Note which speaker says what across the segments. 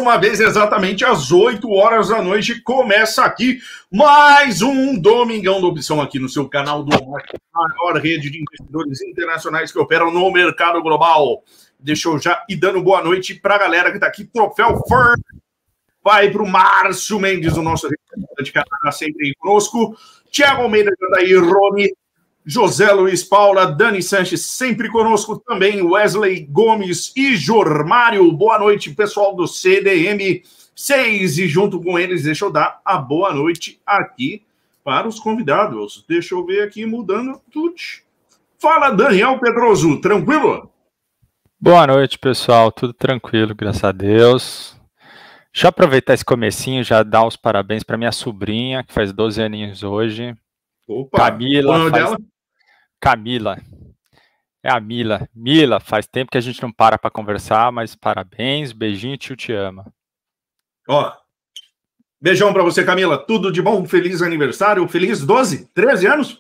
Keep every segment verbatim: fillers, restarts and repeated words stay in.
Speaker 1: uma vez, exatamente às oito horas da noite, começa aqui mais um Domingão da Opção aqui no seu canal do maior rede de investidores internacionais que operam no mercado global. Deixa eu já ir dando boa noite para a galera que está aqui. Troféu Fern vai para o Márcio Mendes, o nosso representante que está sempre aí conosco. Tiago Almeida, Jadair, Rony, José Luiz Paula, Dani Sanches, sempre conosco também, Wesley Gomes e Jormário. Boa noite, pessoal do C D M seis. E junto com eles, deixa eu dar a boa noite aqui para os convidados. Deixa eu ver aqui, mudando tudo. Fala, Daniel Pedroso, tranquilo?
Speaker 2: Boa noite, pessoal. Tudo tranquilo, graças a Deus. Deixa eu aproveitar esse comecinho e já dar os parabéns para minha sobrinha, que faz doze aninhos hoje.
Speaker 1: Opa,
Speaker 2: Camila.
Speaker 1: Faz... dela?
Speaker 2: Camila. É a Mila. Mila, faz tempo que a gente não para para conversar, mas parabéns, beijinho, tio te ama.
Speaker 1: Ó, beijão para você, Camila. Tudo de bom, feliz aniversário, feliz doze, treze anos?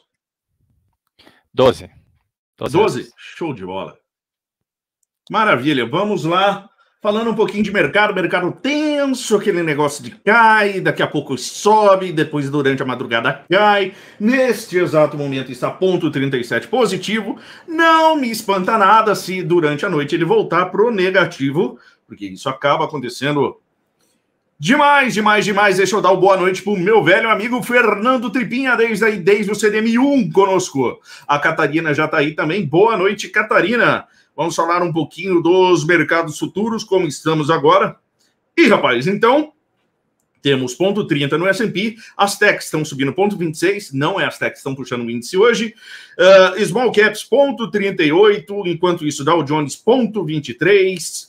Speaker 2: doze.
Speaker 1: doze, show de bola. Maravilha, vamos lá. Falando um pouquinho de mercado, mercado tenso, aquele negócio de cai, daqui a pouco sobe, depois durante a madrugada cai. Neste exato momento está ponto trinta e sete positivo. Não me espanta nada se durante a noite ele voltar pro negativo, porque isso acaba acontecendo demais, demais, demais. Deixa eu dar uma boa noite pro meu velho amigo Fernando Tripinha, desde aí, desde o C D M um conosco. A Catarina já está aí também. Boa noite, Catarina. Vamos falar um pouquinho dos mercados futuros, como estamos agora. E, rapaz, então, temos ponto trinta no S and P, as techs estão subindo ponto vinte e seis, não é as techs que estão puxando o índice hoje. Uh, small caps, ponto trinta e oito, enquanto isso, Dow Jones, ponto vinte e três.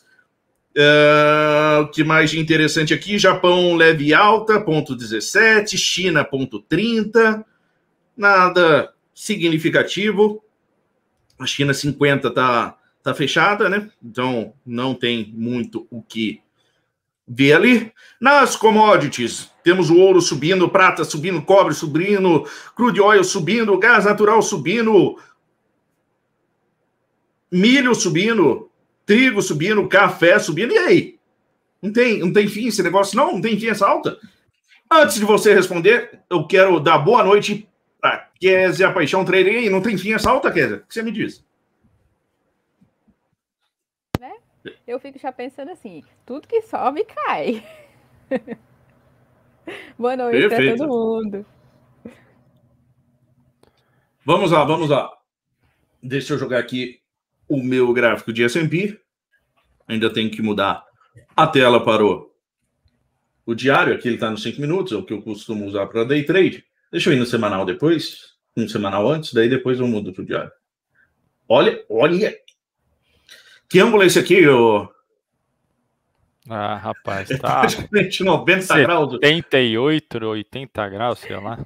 Speaker 1: Uh, o que mais de interessante aqui? Japão leve alta, ponto dezessete, China, ponto trinta. Nada significativo. A China cinquenta está... Tá fechada, né? Então não tem muito o que ver ali. Nas commodities, temos o ouro subindo, prata subindo, cobre subindo, crude oil subindo, gás natural subindo, milho subindo, trigo subindo, café subindo. E aí? Não tem, não tem fim esse negócio, não? Não tem fim essa alta? Antes de você responder, eu quero dar boa noite para Kézia Paixão Trader. E aí, não tem fim essa alta, Kézia? O que você me diz?
Speaker 3: Eu fico já pensando assim, tudo que sobe cai. Boa noite para todo mundo.
Speaker 1: Vamos lá, vamos lá. Deixa eu jogar aqui o meu gráfico de S and P. Ainda tenho que mudar a tela para o, o diário. Aqui ele está nos cinco minutos, é o que eu costumo usar para day trade. Deixa eu ir no semanal depois, um semanal antes, daí depois eu mudo para o diário. Olha, olha. Que ângulo é esse aqui, ô?
Speaker 2: Ah, rapaz, tá.
Speaker 1: Praticamente noventa graus.
Speaker 2: setenta e oito, oitenta graus, sei lá.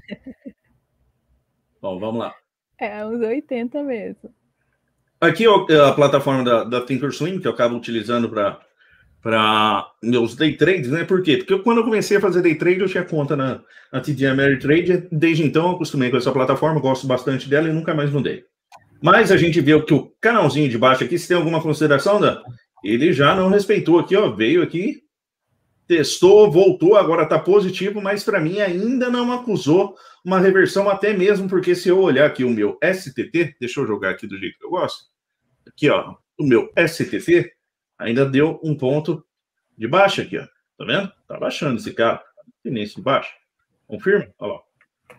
Speaker 1: Bom, vamos lá.
Speaker 3: É, uns oitenta mesmo.
Speaker 1: Aqui é a plataforma da, da Thinkorswim, que eu acabo utilizando para meus day trades, né? Por quê? Porque eu, quando eu comecei a fazer day trade, eu tinha conta na, na T D Ameritrade. Desde então, eu acostumei com essa plataforma, gosto bastante dela e nunca mais mudei. Mas a gente vê que o canalzinho de baixo aqui, se tem alguma consideração, Dan, ele já não respeitou aqui, ó, veio aqui, testou, voltou, agora está positivo, mas para mim ainda não acusou uma reversão, até mesmo porque se eu olhar aqui o meu S T T, deixa eu jogar aqui do jeito que eu gosto, aqui, ó, o meu S T T ainda deu um ponto de baixa aqui, ó, tá vendo? Tá baixando esse cara, tendência de baixa, confirma? Olha lá.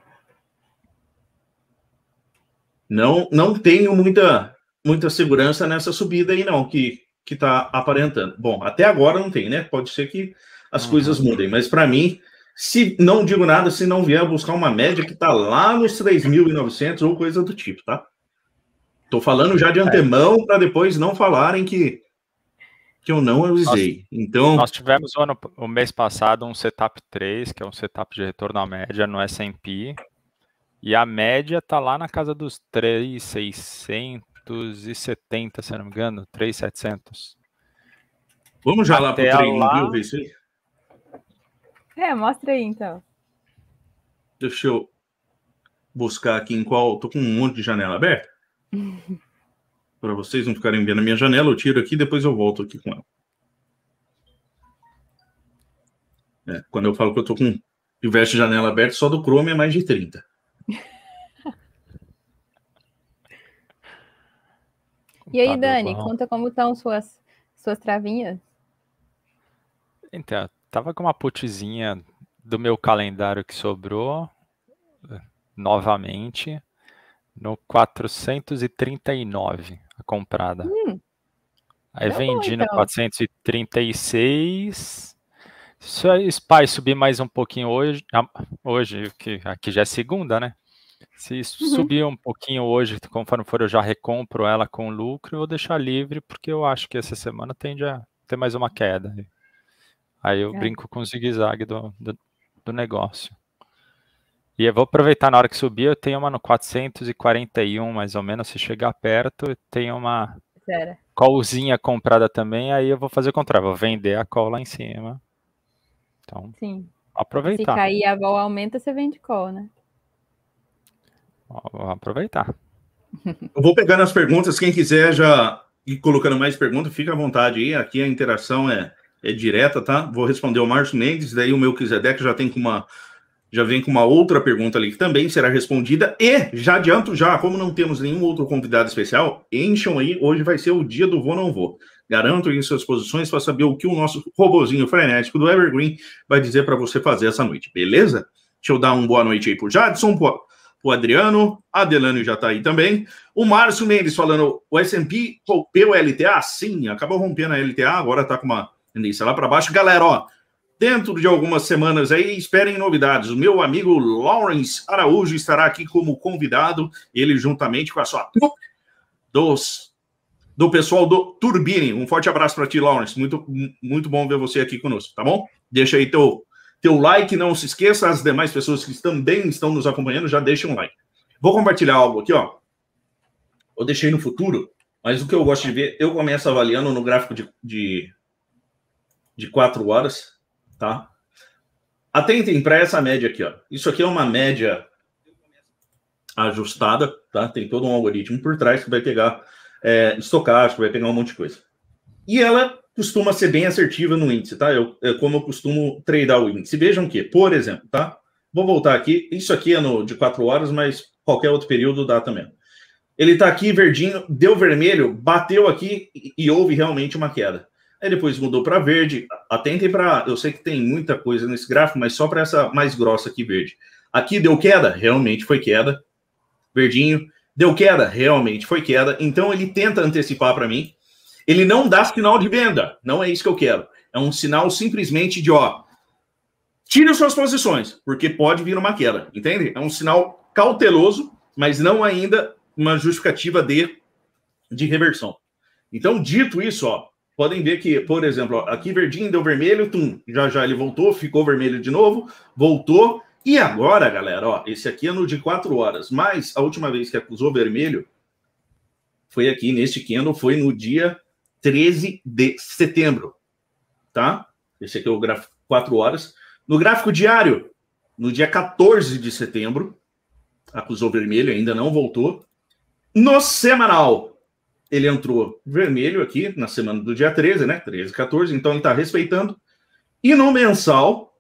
Speaker 1: Não, não tenho muita, muita segurança nessa subida aí, não, que que está aparentando. Bom, até agora não tem, né? Pode ser que as uhum. coisas mudem, mas para mim, se não digo nada, se não vier buscar uma média que está lá nos três mil e novecentos ou coisa do tipo, tá? Tô falando já de antemão é. para depois não falarem que, que eu não avisei.
Speaker 2: Nós,
Speaker 1: então...
Speaker 2: nós tivemos o, ano, o mês passado um setup três, que é um setup de retorno à média no S and P, e a média tá lá na casa dos três mil e seiscentos e setenta, se eu não me engano, três mil e setecentos.
Speaker 1: Vamos já lá pro treininho,
Speaker 2: lá...
Speaker 1: viu, V C?
Speaker 3: É, mostra aí, então.
Speaker 1: Deixa eu buscar aqui em qual... Tô com um monte de janela aberta. Para vocês não ficarem vendo a minha janela, eu tiro aqui e depois eu volto aqui com ela. É, quando eu falo que eu tô com diversas janelas abertas, só do Chrome é mais de trinta.
Speaker 3: E aí, Dani, conta como estão suas, suas travinhas.
Speaker 2: Então, tava com uma putzinha do meu calendário que sobrou, novamente, no quatrocentos e trinta e nove, a comprada.
Speaker 3: Hum,
Speaker 2: Aí
Speaker 3: deu
Speaker 2: vendi
Speaker 3: bom,
Speaker 2: no
Speaker 3: então.
Speaker 2: quatrocentos e trinta e seis. Se o S P Y subir mais um pouquinho hoje, ah, hoje que aqui já é segunda, né? Se
Speaker 3: Uhum.
Speaker 2: subir um pouquinho hoje, conforme for, eu já recompro ela com lucro e vou deixar livre, porque eu acho que essa semana tende a ter mais uma queda. Aí eu
Speaker 3: É.
Speaker 2: brinco com o zigue-zague do, do, do negócio. E eu vou aproveitar na hora que subir, eu tenho uma no quatrocentos e quarenta e um, mais ou menos, se chegar perto, eu tenho uma
Speaker 3: Sério.
Speaker 2: callzinha comprada também, aí eu vou fazer o contrário, vou vender a call lá em cima. Então,
Speaker 3: Sim. Se
Speaker 2: aproveitar.
Speaker 3: cair a vol aumenta, você vende call, né?
Speaker 2: Vou aproveitar.
Speaker 1: Eu vou pegando as perguntas, quem quiser já ir colocando mais perguntas, fica à vontade aí, aqui a interação é, é direta, tá? Vou responder o Márcio Mendes, daí o Melquisedeque já tem com uma, já vem com uma outra pergunta ali que também será respondida, e já adianto já, como não temos nenhum outro convidado especial, encham aí, hoje vai ser o dia do vou não vou. Garanto em suas posições para saber o que o nosso robozinho frenético do Evergreen vai dizer para você fazer essa noite, beleza? Deixa eu dar uma boa noite aí pro Jadson, pro o Adriano, a Delano já está aí também. O Márcio Mendes falando, o S and P rompeu a L T A? Sim, acabou rompendo a L T A, agora está com uma tendência lá para baixo. Galera, ó, dentro de algumas semanas aí, esperem novidades. O meu amigo Lawrence Araújo estará aqui como convidado, ele juntamente com a sua trupe dos, do pessoal do Turbine. Um forte abraço para ti, Lawrence. Muito, muito bom ver você aqui conosco, tá bom? Deixa aí teu... Teu like, não se esqueça, as demais pessoas que também estão nos acompanhando, já deixem um like. Vou compartilhar algo aqui, ó. Eu deixei no futuro, mas o que eu gosto de ver, eu começo avaliando no gráfico de, de, de quatro horas, tá? Atentem para essa média aqui, ó. Isso aqui é uma média ajustada, tá? Tem todo um algoritmo por trás que vai pegar é, estocástico, vai pegar um monte de coisa. E ela costuma ser bem assertiva no índice, tá? Eu, eu, como eu costumo tradar o índice. Vejam que, por exemplo, tá? Vou voltar aqui. Isso aqui é no de quatro horas, mas qualquer outro período dá também. Ele tá aqui verdinho, deu vermelho, bateu aqui e, e houve realmente uma queda. Aí depois mudou para verde. Atentem para... Eu sei que tem muita coisa nesse gráfico, mas só para essa mais grossa aqui, verde. Aqui deu queda? Realmente foi queda. Verdinho. Deu queda? Realmente foi queda. Então ele tenta antecipar para mim. Ele não dá sinal de venda. Não é isso que eu quero. É um sinal simplesmente de, ó, tire suas posições, porque pode vir uma queda. Entende? É um sinal cauteloso, mas não ainda uma justificativa de, de reversão. Então, dito isso, ó, podem ver que, por exemplo, ó, aqui verdinho deu vermelho, tum, já já ele voltou, ficou vermelho de novo, voltou. E agora, galera, ó, esse aqui é no de quatro horas, mas a última vez que acusou vermelho foi aqui neste candle, foi no dia treze de setembro, tá? Esse aqui é o gráfico quatro horas. No gráfico diário, no dia quatorze de setembro, acusou vermelho, ainda não voltou. No semanal, ele entrou vermelho aqui, na semana do dia treze, né? treze, quatorze, então ele tá respeitando. E no mensal,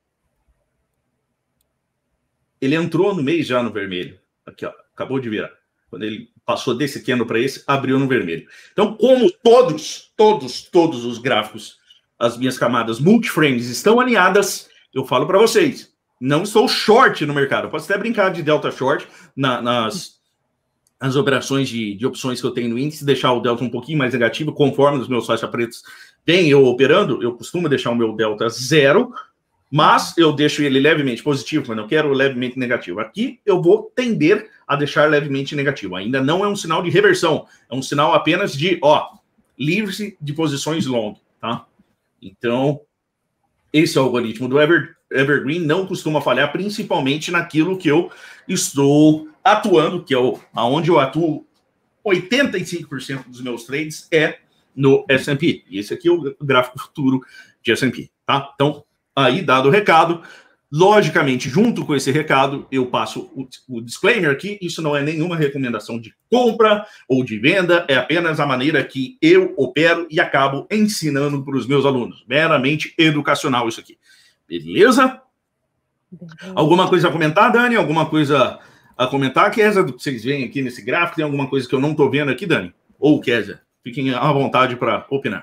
Speaker 1: ele entrou no mês já no vermelho. Aqui, ó, acabou de virar. Quando ele passou desse candle para esse, abriu no vermelho. Então, como todos, todos, todos os gráficos, as minhas camadas multiframes estão alinhadas, eu falo para vocês, não estou short no mercado. Eu posso até brincar de delta short na, nas, nas operações de, de opções que eu tenho no índice, deixar o delta um pouquinho mais negativo, conforme os meus faixa pretos têm eu operando, eu costumo deixar o meu delta zero, mas eu deixo ele levemente positivo, quando eu quero levemente negativo. Aqui eu vou tender a deixar levemente negativo. Ainda não é um sinal de reversão, é um sinal apenas de, ó, livre-se de posições long, tá? Então, esse algoritmo do Ever, Evergreen não costuma falhar, principalmente naquilo que eu estou atuando, que é o, aonde eu atuo oitenta e cinco por cento dos meus trades é no S and P. E esse aqui é o gráfico futuro de S and P, tá? Então, aí, dado o recado, logicamente, junto com esse recado, eu passo o, o disclaimer aqui, isso não é nenhuma recomendação de compra ou de venda, é apenas a maneira que eu opero e acabo ensinando para os meus alunos. Meramente educacional isso aqui. Beleza? Alguma coisa a comentar, Dani? Alguma coisa a comentar, Kézia, do que vocês veem aqui nesse gráfico? Tem alguma coisa que eu não estou vendo aqui, Dani? Ou Kézia? Fiquem à vontade para opinar.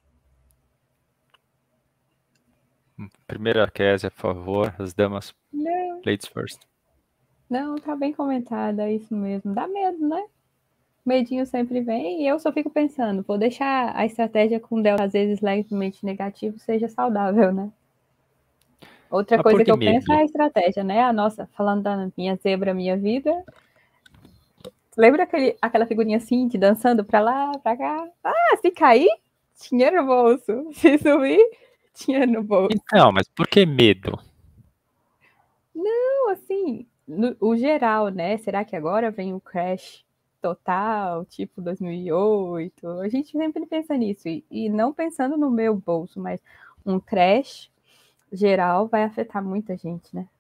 Speaker 2: Primeira, Kézia, por favor. As damas.
Speaker 3: Não.
Speaker 2: Ladies first.
Speaker 3: Não, tá bem comentada, é isso mesmo. Dá medo, né? Medinho sempre vem e eu só fico pensando, vou deixar a estratégia com delta às vezes levemente negativo seja saudável, né? Outra
Speaker 2: Mas
Speaker 3: coisa
Speaker 2: por
Speaker 3: que
Speaker 2: que
Speaker 3: eu
Speaker 2: medo?
Speaker 3: penso é a estratégia, né? A nossa, falando da minha zebra, minha vida. Lembra aquele, aquela figurinha assim, de dançando pra lá, pra cá? Ah, se cair, dinheiro no bolso. Se subir, dinheiro no bolso.
Speaker 2: Então, mas por que medo?
Speaker 3: Não, assim, no, o geral, né? Será que agora vem o crash total, tipo dois mil e oito? A gente sempre pensa nisso. E, e não pensando no meu bolso, mas um crash geral vai afetar muita gente, né?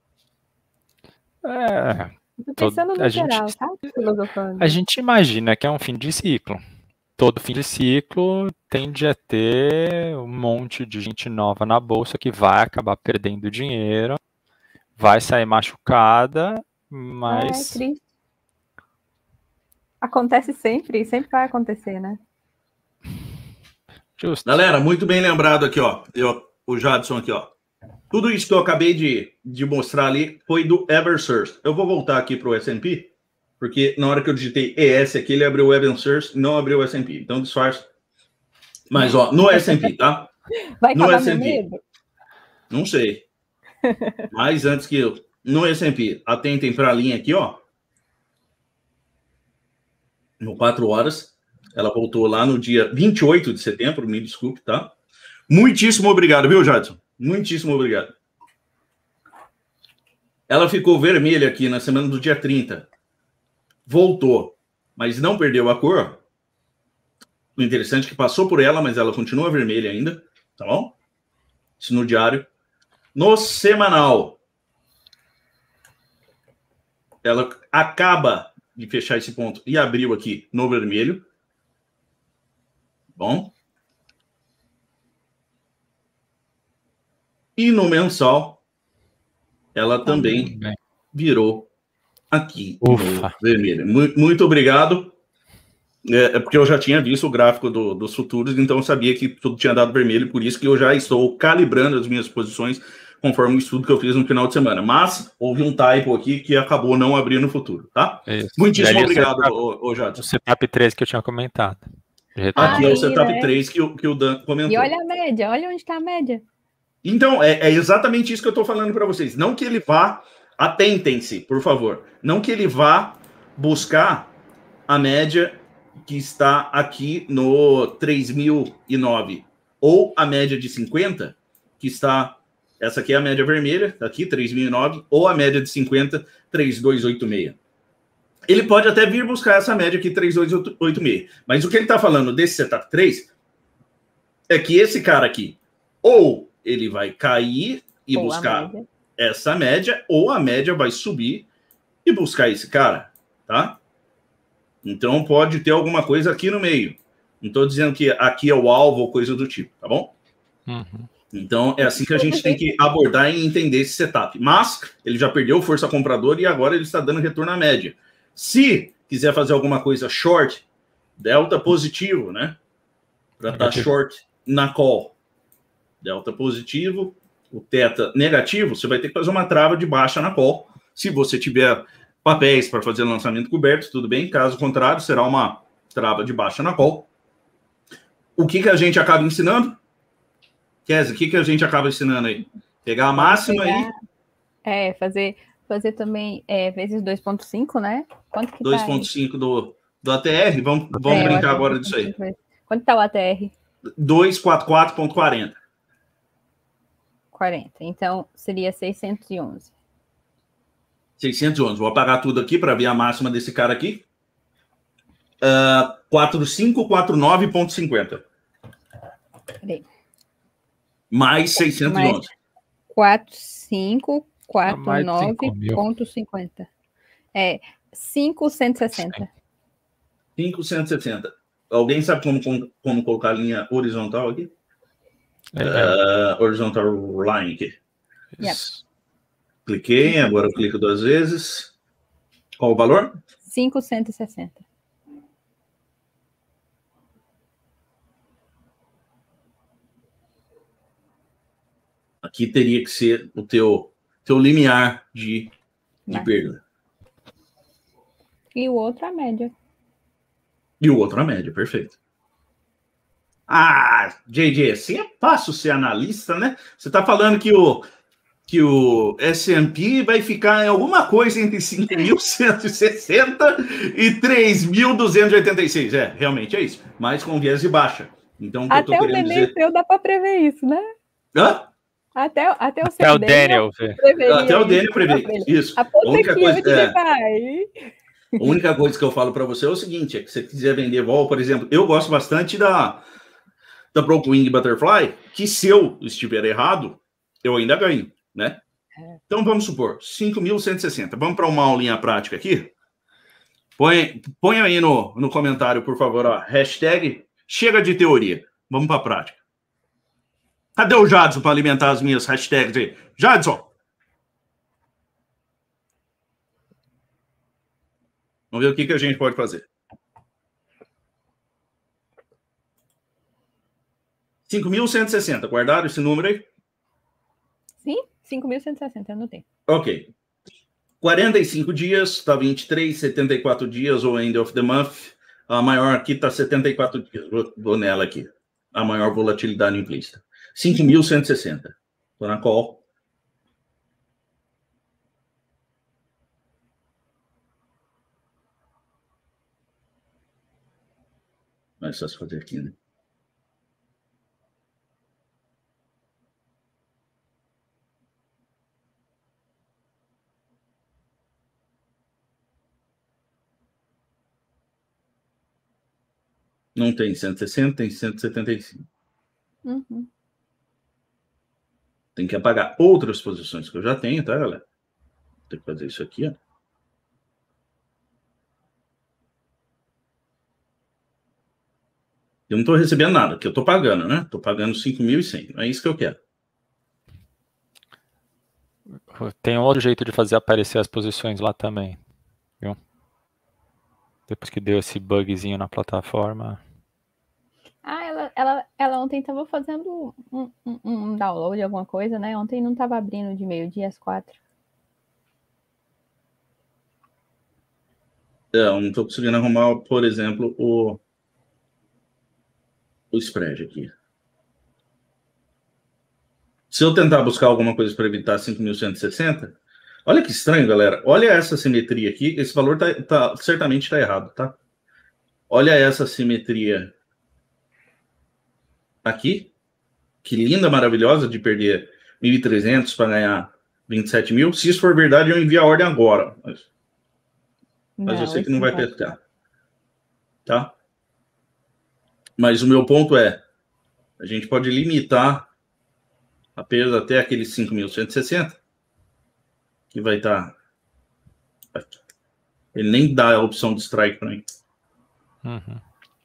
Speaker 2: É,
Speaker 3: Tô
Speaker 2: todo-
Speaker 3: pensando no
Speaker 2: a
Speaker 3: geral,
Speaker 2: gente-
Speaker 3: sabe? Filosofando.
Speaker 2: a gente imagina que é um fim de ciclo. Todo fim de ciclo tende a ter um monte de gente nova na bolsa que vai acabar perdendo dinheiro, vai sair machucada,
Speaker 3: É
Speaker 2: mas
Speaker 3: triste. Acontece sempre, sempre vai acontecer, né?
Speaker 2: justo.
Speaker 1: Galera, muito bem lembrado aqui, ó. Eu, o Jadson aqui, ó. Tudo isso que eu acabei de, de mostrar ali foi do Eversource. Eu vou voltar aqui para o S and P, porque na hora que eu digitei E S aqui, ele abriu o Eversource, não abriu o S and P. Então, disfarça. Mas, ó, no S and P, tá?
Speaker 3: Vai
Speaker 1: No
Speaker 3: acabar meu
Speaker 1: S and P.
Speaker 3: medo?
Speaker 1: Não sei. Mas antes que eu... No S and P, atentem para a linha aqui, ó. No quatro horas. Ela voltou lá no dia vinte e oito de setembro, me desculpe, tá? Muitíssimo obrigado, viu, Jadson? Muitíssimo obrigado. Ela ficou vermelha aqui na semana do dia trinta. Voltou, mas não perdeu a cor. O interessante é que passou por ela, mas ela continua vermelha ainda, tá bom? Isso no diário. No semanal, ela acaba de fechar esse ponto e abriu aqui no vermelho. Bom. E no mensal, ela também
Speaker 2: Bem.
Speaker 1: virou aqui
Speaker 2: Ufa.
Speaker 1: no vermelho. Muito, muito obrigado. É, é porque eu já tinha visto o gráfico do, dos futuros, então eu sabia que tudo tinha dado vermelho, por isso que eu já estou calibrando as minhas posições conforme o estudo que eu fiz no final de semana. Mas houve um typo aqui que acabou não abrindo no futuro, tá?
Speaker 2: Isso.
Speaker 1: Muitíssimo
Speaker 2: E ali
Speaker 1: obrigado,
Speaker 2: o setup-
Speaker 1: ô, ô, Jadson.
Speaker 2: O setup três que eu tinha comentado. De retorno.
Speaker 1: Aqui é o
Speaker 3: Aí,
Speaker 1: setup
Speaker 3: né?
Speaker 1: três que, o- que o Dan comentou.
Speaker 3: E olha a média, olha onde está a média.
Speaker 1: Então, é, é exatamente isso que eu estou falando para vocês. Não que ele vá, atentem-se, por favor. Não que ele vá buscar a média que está aqui no três mil e nove, ou a média de cinquenta, que está, essa aqui é a média vermelha, tá aqui, três mil e nove, ou a média de cinquenta, três mil duzentos e oitenta e seis. Ele pode até vir buscar essa média aqui, três mil duzentos e oitenta e seis. Mas o que ele está falando desse setup três é que esse cara aqui, ou ele vai cair e
Speaker 3: Ou a
Speaker 1: buscar
Speaker 3: média.
Speaker 1: essa média, ou a média vai subir e buscar esse cara, tá? Então pode ter alguma coisa aqui no meio. Não estou dizendo que aqui é o alvo ou coisa do tipo, tá bom?
Speaker 2: Uhum.
Speaker 1: Então é assim que a gente tem que abordar e entender esse setup. Mas ele já perdeu força compradora e agora ele está dando retorno à média. Se quiser fazer alguma coisa short, delta positivo, né? Para estar
Speaker 2: Negativo.
Speaker 1: short na call. Delta positivo, o teta negativo, você vai ter que fazer uma trava de baixa na call. Se você tiver papéis para fazer lançamento coberto, tudo bem. Caso contrário, será uma trava de baixa na call. O que, que a gente acaba ensinando? Kézia, o que, que a gente acaba ensinando aí? Pegar a máxima aí,
Speaker 3: Pegar- É, fazer, fazer também é, vezes dois ponto cinco, né? Quanto que
Speaker 1: dois
Speaker 3: tá
Speaker 1: ponto
Speaker 3: aí?
Speaker 1: cinco do, do A T R. Vamos, vamos
Speaker 3: É, eu
Speaker 1: brincar
Speaker 3: acho
Speaker 1: agora
Speaker 3: que
Speaker 1: disso aí.
Speaker 3: dois ponto cinco. Quanto tá o A T R?
Speaker 1: duzentos e quarenta e quatro ponto quarenta.
Speaker 3: quarenta. Então, seria seiscentos e onze.
Speaker 1: seiscentos e onze. Vou apagar tudo aqui para ver a máxima desse cara aqui. Uh, quatro mil quinhentos e quarenta e nove ponto cinquenta.
Speaker 3: Peraí.
Speaker 1: Mais seiscentos e onze.
Speaker 3: quatro cinco quatro
Speaker 2: Mais de
Speaker 3: nove
Speaker 2: cinco mil.
Speaker 3: ponto cinquenta. É, quinhentos e sessenta.
Speaker 1: quinhentos e sessenta. Alguém sabe como, como, como colocar a linha horizontal aqui? Uh, horizontal line aqui.
Speaker 3: Yep.
Speaker 1: Cliquei, agora eu clico duas vezes. Qual o valor?
Speaker 3: cinco mil cento e sessenta.
Speaker 1: Aqui teria que ser o teu, teu limiar de, de perda.
Speaker 3: E o outro a média.
Speaker 1: E o outro a média, perfeito. Ah, J J, assim é fácil ser analista, né? Você está falando que o, que o S and P vai ficar em alguma coisa entre cinco mil cento e sessenta e três mil duzentos e oitenta e seis. É, realmente é isso. Mas com viés de baixa. Então, o que
Speaker 3: Até
Speaker 1: eu tô
Speaker 3: o
Speaker 1: querendo
Speaker 3: neném
Speaker 1: dizer...
Speaker 3: seu dá para prever isso, né?
Speaker 1: Hã?
Speaker 3: Até, até o
Speaker 2: Até
Speaker 3: seu
Speaker 2: o Daniel vê.
Speaker 1: Até o Daniel prevê isso.
Speaker 3: Aponta
Speaker 1: A única
Speaker 3: aqui
Speaker 1: coisa,
Speaker 3: onde
Speaker 1: é,
Speaker 3: ele vai.
Speaker 1: a única coisa que eu falo para você é o seguinte, é que se você quiser vender vol, por exemplo, eu gosto bastante da, da Brockwing Butterfly, que se eu estiver errado, eu ainda ganho, né? É. Então vamos supor, cinco mil cento e sessenta. Vamos para uma aulinha prática aqui? Põe, põe aí no, no comentário, por favor, ó, hashtag chega de teoria. Vamos para a prática. Cadê o Jadson para alimentar as minhas hashtags aí? Jadson! Vamos ver o que, que a gente pode fazer. cinco mil cento e sessenta, guardaram esse número aí?
Speaker 3: Sim, cinco mil cento e sessenta, eu anotei.
Speaker 1: Ok. quarenta e cinco dias, está vinte e três, setenta e quatro dias, ou end of the month. A maior aqui está setenta e quatro dias. Vou, vou nela aqui. A maior volatilidade implícita. cinco mil cento e sessenta. Estou na call. Mais fácil fazer aqui, né? Não tem cento e sessenta, tem cento e setenta e cinco.
Speaker 3: Uhum.
Speaker 1: Tem que apagar outras posições que eu já tenho, tá, galera? Tem que fazer isso aqui, ó. Eu não estou recebendo nada, que eu estou pagando, né? Estou pagando cinco mil e cem. É isso que eu quero.
Speaker 2: Tem um outro jeito de fazer aparecer as posições lá também, viu? Depois que deu esse bugzinho na plataforma.
Speaker 3: Ah, ela, ela, ela ontem estava fazendo um, um, um download, alguma coisa, né? Ontem não estava abrindo de meio-dia às quatro.
Speaker 1: É, eu não estou conseguindo arrumar, por exemplo, o, o spread aqui. Se eu tentar buscar alguma coisa para evitar cinco mil cento e sessenta, olha que estranho, galera. Olha essa simetria aqui. Esse valor tá, tá, certamente está errado, tá? Olha essa simetria aqui. Que linda, maravilhosa de perder mil e trezentos para ganhar vinte e sete mil. Se isso for verdade, eu envio a ordem agora. Mas, mas
Speaker 3: Não,
Speaker 1: eu sei que não vai
Speaker 3: vai
Speaker 1: pescar. Tá? Mas o meu ponto é, a gente pode limitar a perda até aqueles cinco mil cento e sessenta, que vai estar... Tá... Ele nem dá a opção de strike para mim.
Speaker 2: Uhum.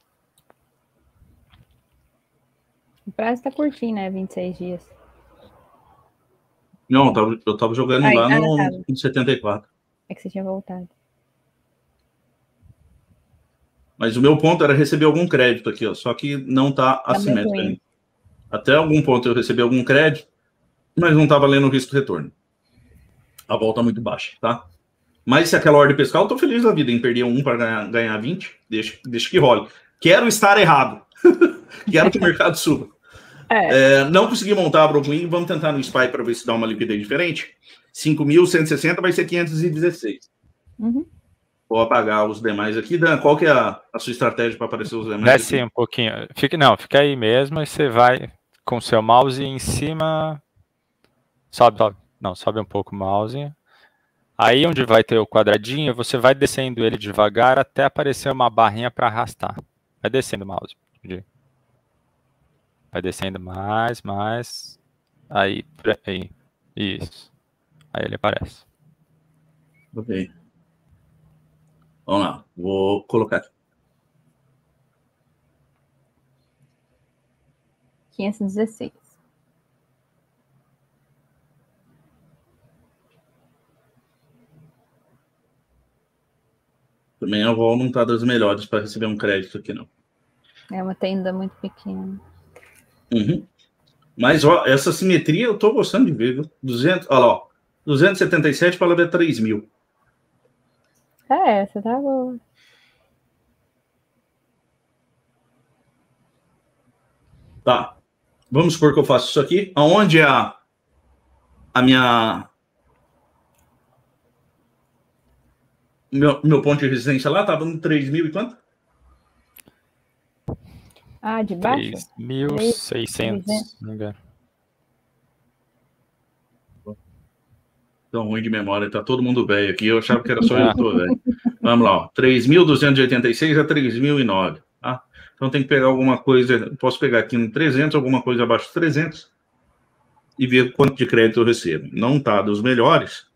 Speaker 3: O prazo tá curtinho, né? vinte e seis dias.
Speaker 1: Não, eu tava, eu tava jogando
Speaker 3: Ai,
Speaker 1: lá
Speaker 3: ah,
Speaker 1: no,
Speaker 3: tá.
Speaker 1: no setenta e quatro.
Speaker 3: É que você tinha voltado.
Speaker 1: Mas o meu ponto era receber algum crédito aqui, ó, só que não tá assimétrico ainda. Até algum ponto eu recebi algum crédito, mas não tá valendo o risco de retorno. A volta muito baixa, tá? Mas se aquela ordem pescar, eu tô feliz da vida em perder um para ganhar, ganhar vinte. Deixa, deixa que role. Quero estar errado. Quero que o mercado suba. É. É, não consegui montar a Brockwing, vamos tentar no S P Y para ver se dá uma liquidez diferente. cinco mil cento e sessenta vai ser quinhentos e dezesseis.
Speaker 3: Uhum.
Speaker 1: Vou apagar os demais aqui. Dan, qual que é a, a sua estratégia para aparecer os demais?
Speaker 2: Desce
Speaker 1: aqui?
Speaker 2: um pouquinho. Fique, não, fica aí mesmo e você vai com o seu mouse em cima. Sobe, sobe. Não, sobe um pouco o mouse. Aí onde vai ter o quadradinho, você vai descendo ele devagar até aparecer uma barrinha para arrastar. Vai descendo o mouse. Vai descendo mais, mais. Aí, aí. Isso. Aí ele aparece.
Speaker 1: Ok. Vamos lá. Vou colocar aqui.
Speaker 3: quinhentos e dezesseis.
Speaker 1: Também a Vol não está das melhores para receber um crédito aqui, não.
Speaker 3: É uma tenda muito pequena.
Speaker 1: Uhum. Mas, ó, essa simetria eu tô gostando de ver, viu? duzentos, olha lá, ó, duzentos e setenta e sete para ela ver três mil.
Speaker 3: É, essa tá boa.
Speaker 1: Tá. Vamos supor que eu faço isso aqui. Aonde é a, a minha... Meu, meu ponto de resistência lá estava no três mil e quanto?
Speaker 3: Ah, de baixo?
Speaker 2: três mil e seiscentos, se não me engano.
Speaker 1: Tão ruim de memória, tá todo mundo velho aqui. Eu achava que era só eu que tô velho. Vamos lá, ó. três mil duzentos e oitenta e seis a três mil e nove. Tá? Então tem que pegar alguma coisa. Posso pegar aqui no trezentos, alguma coisa abaixo de trezentos e ver quanto de crédito eu recebo. Não tá dos melhores.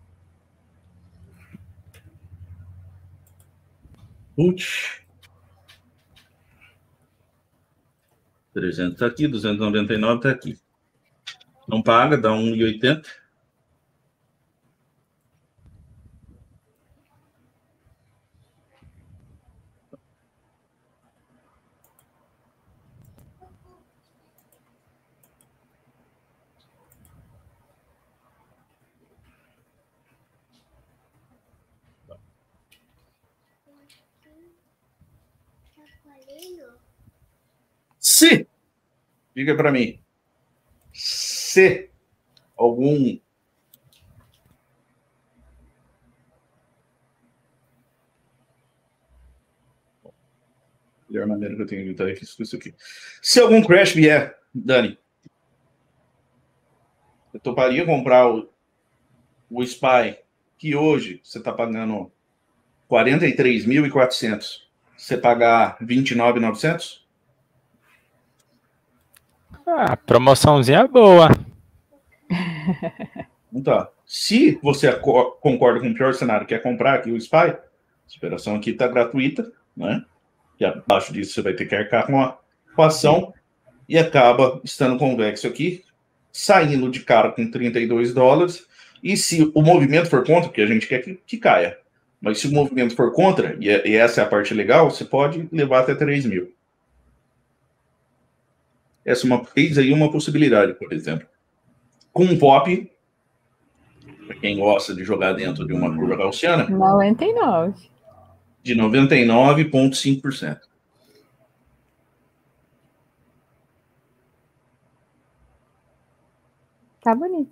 Speaker 1: Putz. trezentos tá aqui, duzentos e noventa e nove tá aqui. Não paga, dá um e oitenta. Se, diga para mim, se algum melhor maneira que eu tenho de evitar isso aqui. Se algum crash vier, Dani, eu toparia comprar o, o Spy, que hoje você está pagando quarenta e três mil e quatrocentos. Você pagar vinte e nove mil e novecentos?
Speaker 2: Ah, promoçãozinha boa.
Speaker 1: Então, se você concorda com o pior cenário, que é comprar aqui o Spy, a operação aqui está gratuita, né? E abaixo disso você vai ter que arcar com a, com a ação e acaba estando convexo aqui, saindo de cara com trinta e dois dólares. E se o movimento for contra, porque a gente quer que, que caia, mas se o movimento for contra, e, e essa é a parte legal, você pode levar até três mil. Essa é uma, eis aí uma possibilidade, por exemplo. Com um pop, para quem gosta de jogar dentro de uma curva gaussiana,
Speaker 3: noventa e nove.
Speaker 1: de noventa e nove vírgula cinco por cento.
Speaker 3: Tá bonito.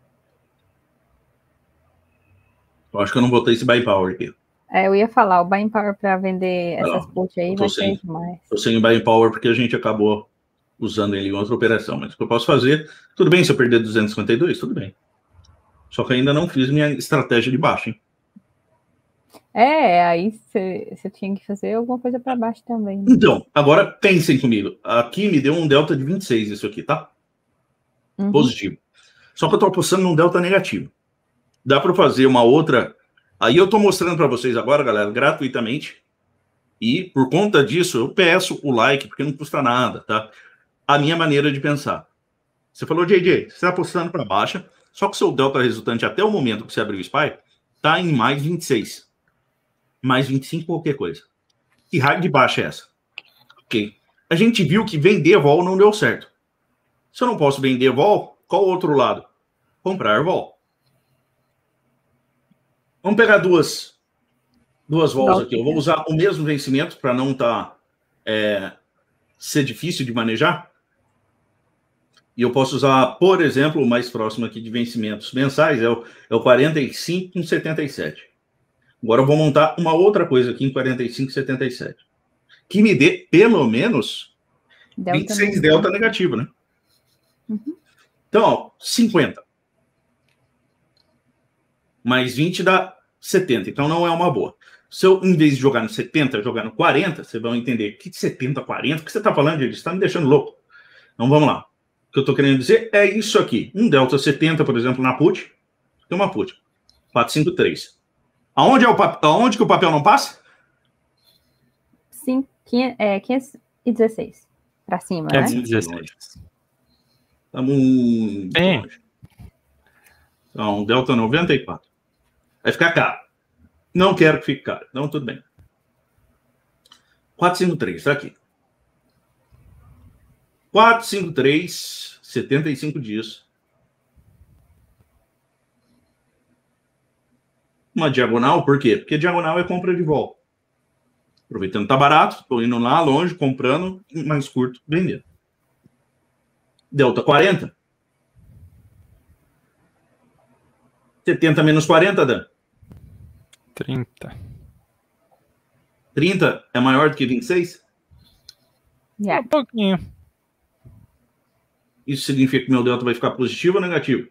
Speaker 1: Eu acho que eu não botei esse buy power aqui.
Speaker 3: É, eu ia falar, o buying power para vender essas
Speaker 1: Não,
Speaker 3: puts aí vai ser demais.
Speaker 1: Estou sem o buy power porque a gente acabou usando ele em outra operação. Mas o que eu posso fazer, tudo bem se eu perder duzentos e cinquenta e dois, tudo bem. Só que ainda não fiz minha estratégia de baixo, hein?
Speaker 3: É, aí você tinha que fazer alguma coisa para baixo também. Né?
Speaker 1: Então, agora pensem comigo. Aqui me deu um delta de vinte e seis, isso aqui, tá? Uhum. Positivo. Só que eu tô apostando num delta negativo. Dá para fazer uma outra... Aí eu tô mostrando para vocês agora, galera, gratuitamente. E por conta disso, eu peço o like, porque não custa nada, tá? A minha maneira de pensar. Você falou, J J, você está apostando para baixa, só que o seu delta resultante até o momento que você abriu o Spy tá em mais vinte e seis. Mais vinte e cinco, qualquer coisa. Que raio de baixa é essa? Ok. A gente viu que vender vol não deu certo. Se eu não posso vender vol, qual o outro lado? Comprar vol. Vamos pegar duas, duas vols aqui. Eu vou usar o mesmo vencimento para não tá, é, ser difícil de manejar. E eu posso usar, por exemplo, o mais próximo aqui de vencimentos mensais, é o, é o quarenta e cinco com setenta e sete. Agora eu vou montar uma outra coisa aqui em quarenta e cinco com setenta e sete. Que me dê, pelo menos, delta vinte e seis negativo. Delta negativo, né? Uhum. Então, ó, cinquenta. Mais vinte dá setenta. Então não é uma boa. Se eu, em vez de jogar no setenta, jogar no quarenta, vocês vão entender que setenta, quarenta, o que você está falando, gente? Você está me deixando louco. Então vamos lá. O que eu estou querendo dizer é isso aqui. Um delta setenta, por exemplo, na put. Tem uma put. quatrocentos e cinquenta e três. Aonde, é o papel, aonde que o papel não passa?
Speaker 3: Sim, é, quinhentos e dezesseis. Para cima,
Speaker 2: quinhentos e
Speaker 3: né?
Speaker 2: dezesseis.
Speaker 1: Estamos muito longe. Então, delta noventa e quatro. Vai ficar caro. Não quero que fique caro. Então, tudo bem. quatro cinco três, tá aqui. quatro cinco três, setenta e cinco dias. Uma diagonal, por quê? Porque diagonal é compra de vol. Aproveitando que tá barato, tô indo lá longe, comprando, mais curto, vendendo. Delta quarenta. setenta menos quarenta, Dan?
Speaker 2: trinta.
Speaker 1: trinta é maior do que vinte e seis?
Speaker 3: Yeah.
Speaker 2: Um pouquinho.
Speaker 1: Isso significa que meu delta vai ficar positivo ou negativo?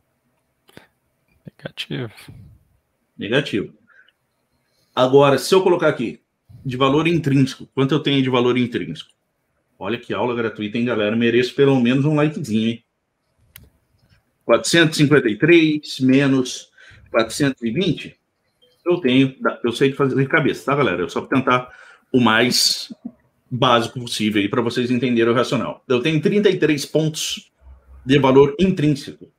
Speaker 2: Negativo.
Speaker 1: Negativo. Agora, se eu colocar aqui, de valor intrínseco, quanto eu tenho de valor intrínseco? Olha que aula gratuita, hein, galera? Mereço pelo menos um likezinho, hein? quatrocentos e cinquenta e três menos quatrocentos e vinte, eu tenho, eu sei de fazer de cabeça, tá, galera? Eu só vou tentar o mais básico possível aí para vocês entenderem o racional. Eu tenho trinta e três pontos de valor intrínseco.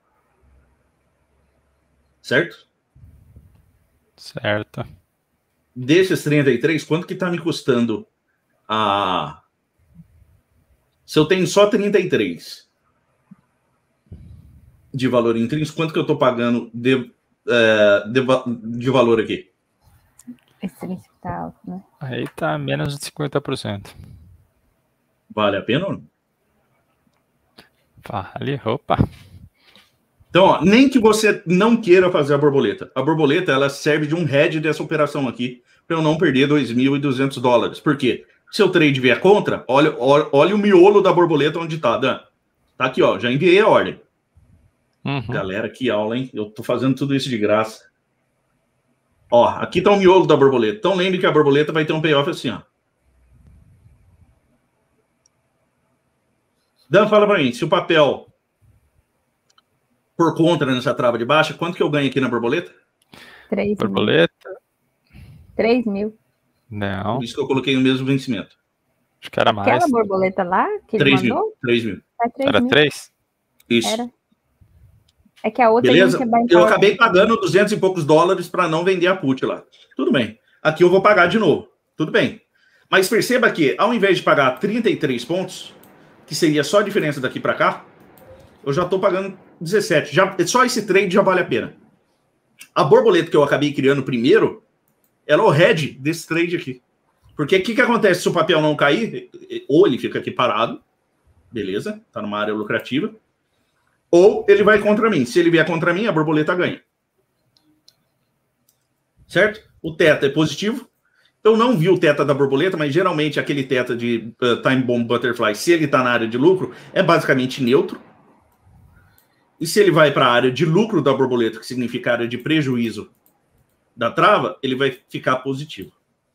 Speaker 1: Certo?
Speaker 2: Certo.
Speaker 1: Desses trinta e três, quanto que tá me custando a... Se eu tenho só trinta e três de valor intrínseco, quanto que eu tô pagando de, é, de, de valor aqui?
Speaker 3: Extrínseco tá alto, né?
Speaker 2: Aí tá menos de cinquenta por cento.
Speaker 1: Vale a pena ou não?
Speaker 2: Vale, opa.
Speaker 1: Então, ó, nem que você não queira fazer a borboleta. A borboleta, ela serve de um hedge dessa operação aqui, para eu não perder dois mil e duzentos dólares. Por quê? Se o trade vier contra, olha, olha, olha o miolo da borboleta onde tá, Dan. Tá aqui, ó, já enviei a ordem.
Speaker 2: Uhum.
Speaker 1: Galera, que aula, hein? Eu tô fazendo tudo isso de graça. Ó, aqui tá o miolo da borboleta. Então lembre que a borboleta vai ter um payoff assim, ó. Dan, fala pra mim, se o papel por contra nessa trava de baixa, quanto que eu ganho aqui na borboleta?
Speaker 3: três
Speaker 2: Borboleta?
Speaker 3: três mil.
Speaker 2: Não.
Speaker 1: Por isso que eu coloquei o mesmo vencimento.
Speaker 2: Acho que era mais.
Speaker 3: Aquela borboleta lá que ele
Speaker 1: três
Speaker 3: mandou?
Speaker 1: mil. três mil.
Speaker 3: É três
Speaker 2: Era
Speaker 3: mil.
Speaker 2: três?
Speaker 1: Isso.
Speaker 3: Era. É que a outra
Speaker 1: Beleza?
Speaker 3: aí não
Speaker 1: Eu acabei pagando duzentos e poucos dólares para não vender a put lá. Tudo bem. Aqui eu vou pagar de novo. Tudo bem. Mas perceba que, ao invés de pagar trinta e três pontos, que seria só a diferença daqui para cá, eu já estou pagando dezessete. Já, só esse trade já vale a pena. A borboleta que eu acabei criando primeiro, ela é o head desse trade aqui. Porque o que, que acontece se o papel não cair? Ou ele fica aqui parado, beleza, tá numa área lucrativa, ou ele vai contra mim. Se ele vier contra mim, a borboleta ganha. Certo? O teta é positivo. Eu não vi o teta da borboleta, mas geralmente aquele teta de uh, Time Bomb Butterfly, se ele está na área de lucro, é basicamente neutro. E se ele vai para a área de lucro da borboleta, que significa a área de prejuízo da trava, ele vai ficar positivo.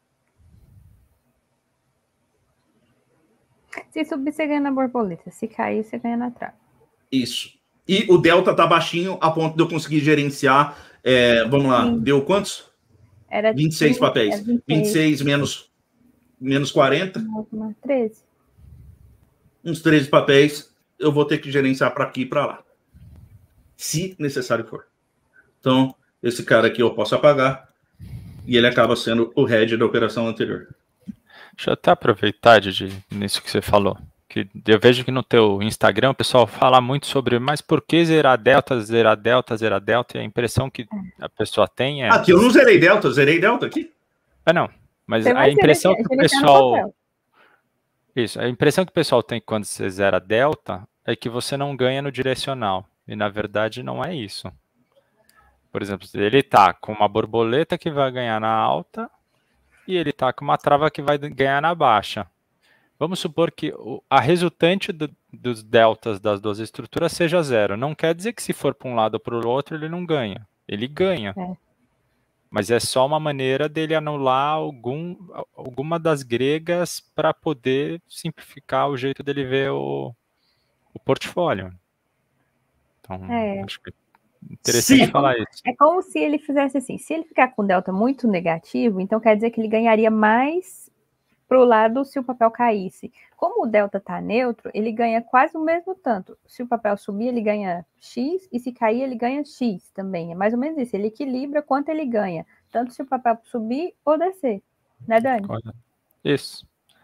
Speaker 3: Se subir, você ganha na borboleta. Se cair, você ganha na trava.
Speaker 1: Isso. E o delta tá baixinho a ponto de eu conseguir gerenciar. É, vamos lá,
Speaker 3: Sim.
Speaker 1: deu quantos?
Speaker 3: Era
Speaker 1: vinte e seis papéis.
Speaker 3: Era vinte e seis.
Speaker 1: vinte e seis menos, menos quarenta.
Speaker 3: treze.
Speaker 1: Uns treze papéis. Eu vou ter que gerenciar para aqui e para lá. Se necessário for. Então, esse cara aqui eu posso apagar. E ele acaba sendo o head da operação anterior.
Speaker 2: Deixa eu até aproveitar, Didi, nisso que você falou. Que eu vejo que no teu Instagram o pessoal fala muito sobre, mas por que zerar delta, zerar delta, zerar delta? E a impressão que a pessoa tem é...
Speaker 1: Aqui eu não zerei delta, zerei delta aqui.
Speaker 2: Ah, não. Mas
Speaker 3: Você
Speaker 2: a
Speaker 3: vai
Speaker 2: impressão
Speaker 3: gerenciar-
Speaker 2: que o
Speaker 3: gerenciar no
Speaker 2: pessoal...
Speaker 3: papel.
Speaker 2: Isso, a impressão que o pessoal tem quando você zera delta é que você não ganha no direcional. E na verdade não é isso. Por exemplo, ele tá com uma borboleta que vai ganhar na alta e ele tá com uma trava que vai ganhar na baixa. Vamos supor que o- a resultante do- dos deltas das duas estruturas seja zero. Não quer dizer que se for para um lado ou para o outro ele não ganha. Ele ganha.
Speaker 3: É.
Speaker 2: Mas é só uma maneira dele anular algum, alguma das gregas para poder simplificar o jeito dele ver o, o portfólio. Então,
Speaker 3: É.
Speaker 2: acho que é interessante
Speaker 1: Sim.
Speaker 2: falar isso.
Speaker 3: É como se ele fizesse assim. Se ele ficar com delta muito negativo, então quer dizer que ele ganharia mais pro lado se o papel caísse. Como o delta tá neutro, ele ganha quase o mesmo tanto. Se o papel subir, ele ganha X, e se cair, ele ganha X também. É mais ou menos isso. Ele equilibra quanto ele ganha, tanto se o papel subir ou descer. Né, Dani?
Speaker 2: Olha, isso.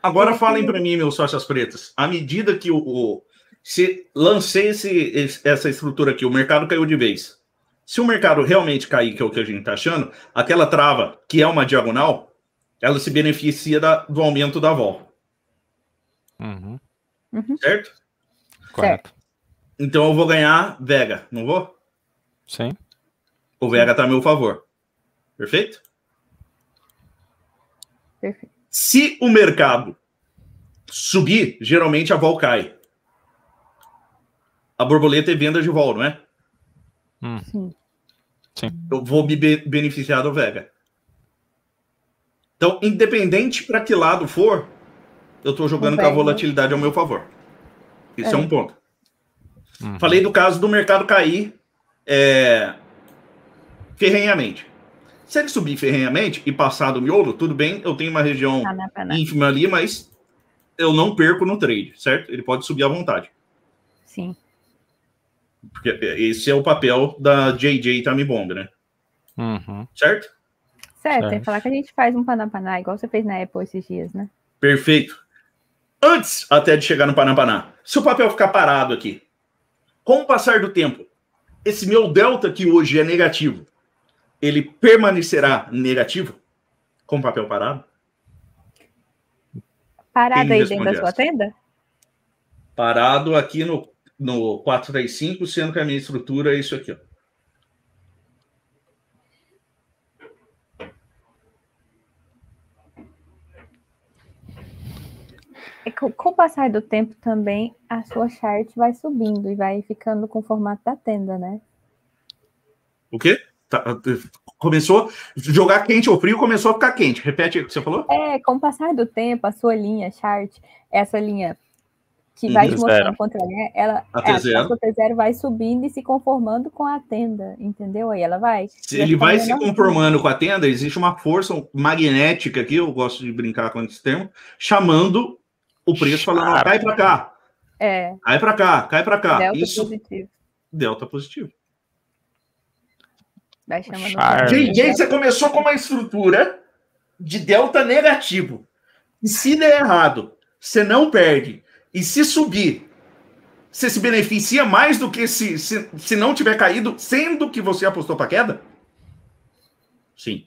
Speaker 1: Agora falem para mim, meus sócios pretas, à medida que o, o se lancei esse, esse, essa estrutura aqui, o mercado caiu de vez. Se o mercado realmente cair, que é o que a gente está achando, aquela trava, que é uma diagonal, ela se beneficia da, do aumento da vol.
Speaker 2: Uhum.
Speaker 1: Certo?
Speaker 2: Correto.
Speaker 1: Então eu vou ganhar Vega, não vou?
Speaker 2: Sim.
Speaker 1: O Vega está a meu favor. Perfeito?
Speaker 3: Perfeito.
Speaker 1: Se o mercado subir, geralmente a vol cai. A borboleta é venda de vol, não é?
Speaker 2: Hum.
Speaker 3: Sim.
Speaker 2: Sim.
Speaker 1: Eu vou me be beneficiar do Vega. Então, independente para que lado for, eu estou jogando com a volatilidade ao meu favor. Isso é, é um ponto. Uhum. Falei do caso do mercado cair é, ferrenhamente. Se ele subir ferrenhamente e passar do miolo, tudo bem, eu tenho uma região paná, paná. ínfima ali, mas eu não perco no trade, certo? Ele pode subir à vontade.
Speaker 3: Sim.
Speaker 1: Porque esse é o papel da J J Time Bomb, né?
Speaker 2: Uhum.
Speaker 1: Certo?
Speaker 3: Certo, tem que falar que a gente faz um Paná-Paná, igual você fez na Apple esses dias, né?
Speaker 1: Perfeito. Antes até de chegar no Paná-Paná, se o papel ficar parado aqui, com o passar do tempo, esse meu delta que hoje é negativo, ele permanecerá negativo com o papel parado?
Speaker 3: Parado aí dentro da sua tenda?
Speaker 1: Parado aqui no, no quatro três cinco, sendo que a minha estrutura é isso aqui, ó.
Speaker 3: Com o passar do tempo também, a sua chart vai subindo e vai ficando com o formato da tenda, né?
Speaker 1: O quê? Tá, começou a jogar quente ou frio, começou a ficar quente. Repete o que você falou?
Speaker 3: É, com o passar do tempo, a sua linha chart, essa linha que vai te mostrando contra a linha, ela,
Speaker 1: a, T zero.
Speaker 3: a sua T zero vai subindo e se conformando com a tenda, entendeu? Aí ela vai.
Speaker 1: Se ele vai se conformando com a tenda, existe uma força magnética aqui, eu gosto de brincar com esse termo, chamando o preço, falando, ó, cai para cá.
Speaker 3: É.
Speaker 1: Cai para cá, cai para cá.
Speaker 3: Delta
Speaker 1: Isso,
Speaker 3: positivo.
Speaker 1: Delta positivo.
Speaker 3: Vai chamando
Speaker 1: J J, você começou com uma estrutura de delta negativo. E se der errado, você não perde. E se subir, você se beneficia mais do que se, se, se não tiver caído, sendo que você apostou para queda? Sim.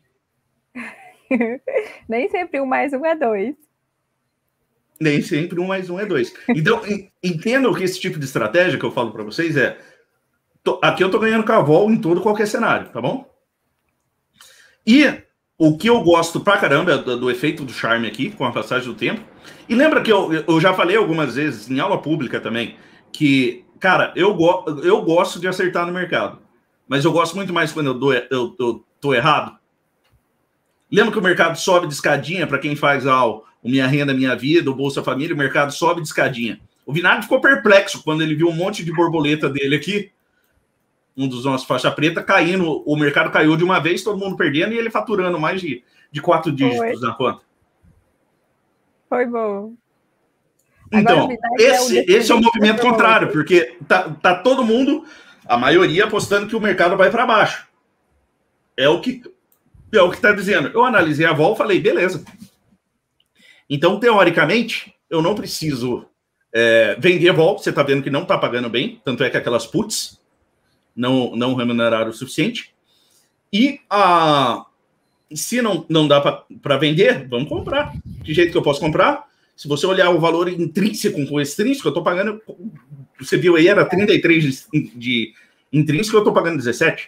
Speaker 3: Nem sempre um mais um é dois.
Speaker 1: Nem sempre um mais um é dois. Então, entendam que esse tipo de estratégia que eu falo para vocês é... Tô, aqui eu tô ganhando cavalo em todo qualquer cenário, tá bom? E o que eu gosto pra caramba é do, do efeito do charme aqui, com a passagem do tempo. E lembra que eu, eu já falei algumas vezes, em aula pública também, que, cara, eu, go, eu gosto de acertar no mercado. Mas eu gosto muito mais quando eu, dou, eu, eu tô errado. Lembra que o mercado sobe de escadinha para quem faz ah, o Minha Renda, Minha Vida, o Bolsa Família, o mercado sobe de escadinha. O Vinagre ficou perplexo quando ele viu um monte de borboleta dele aqui, um dos nossos faixa preta, caindo, o mercado caiu de uma vez, todo mundo perdendo, e ele faturando mais de, de quatro dígitos Foi. na conta.
Speaker 3: Foi bom.
Speaker 1: Então, Agora, esse, é, esse é o movimento contrário, porque tá, tá todo mundo, a maioria, apostando que o mercado vai para baixo. É o que é o que está dizendo. Eu analisei a vol e falei, beleza. Então, teoricamente, eu não preciso é, vender vol, você está vendo que não está pagando bem, tanto é que aquelas puts não, não remuneraram o suficiente. E a, se não, não dá para vender, vamos comprar. De jeito que eu posso comprar? Se você olhar o valor intrínseco com o extrínseco, eu estou pagando... Você viu aí, era trinta e três de, de intrínseco, eu estou pagando dezessete.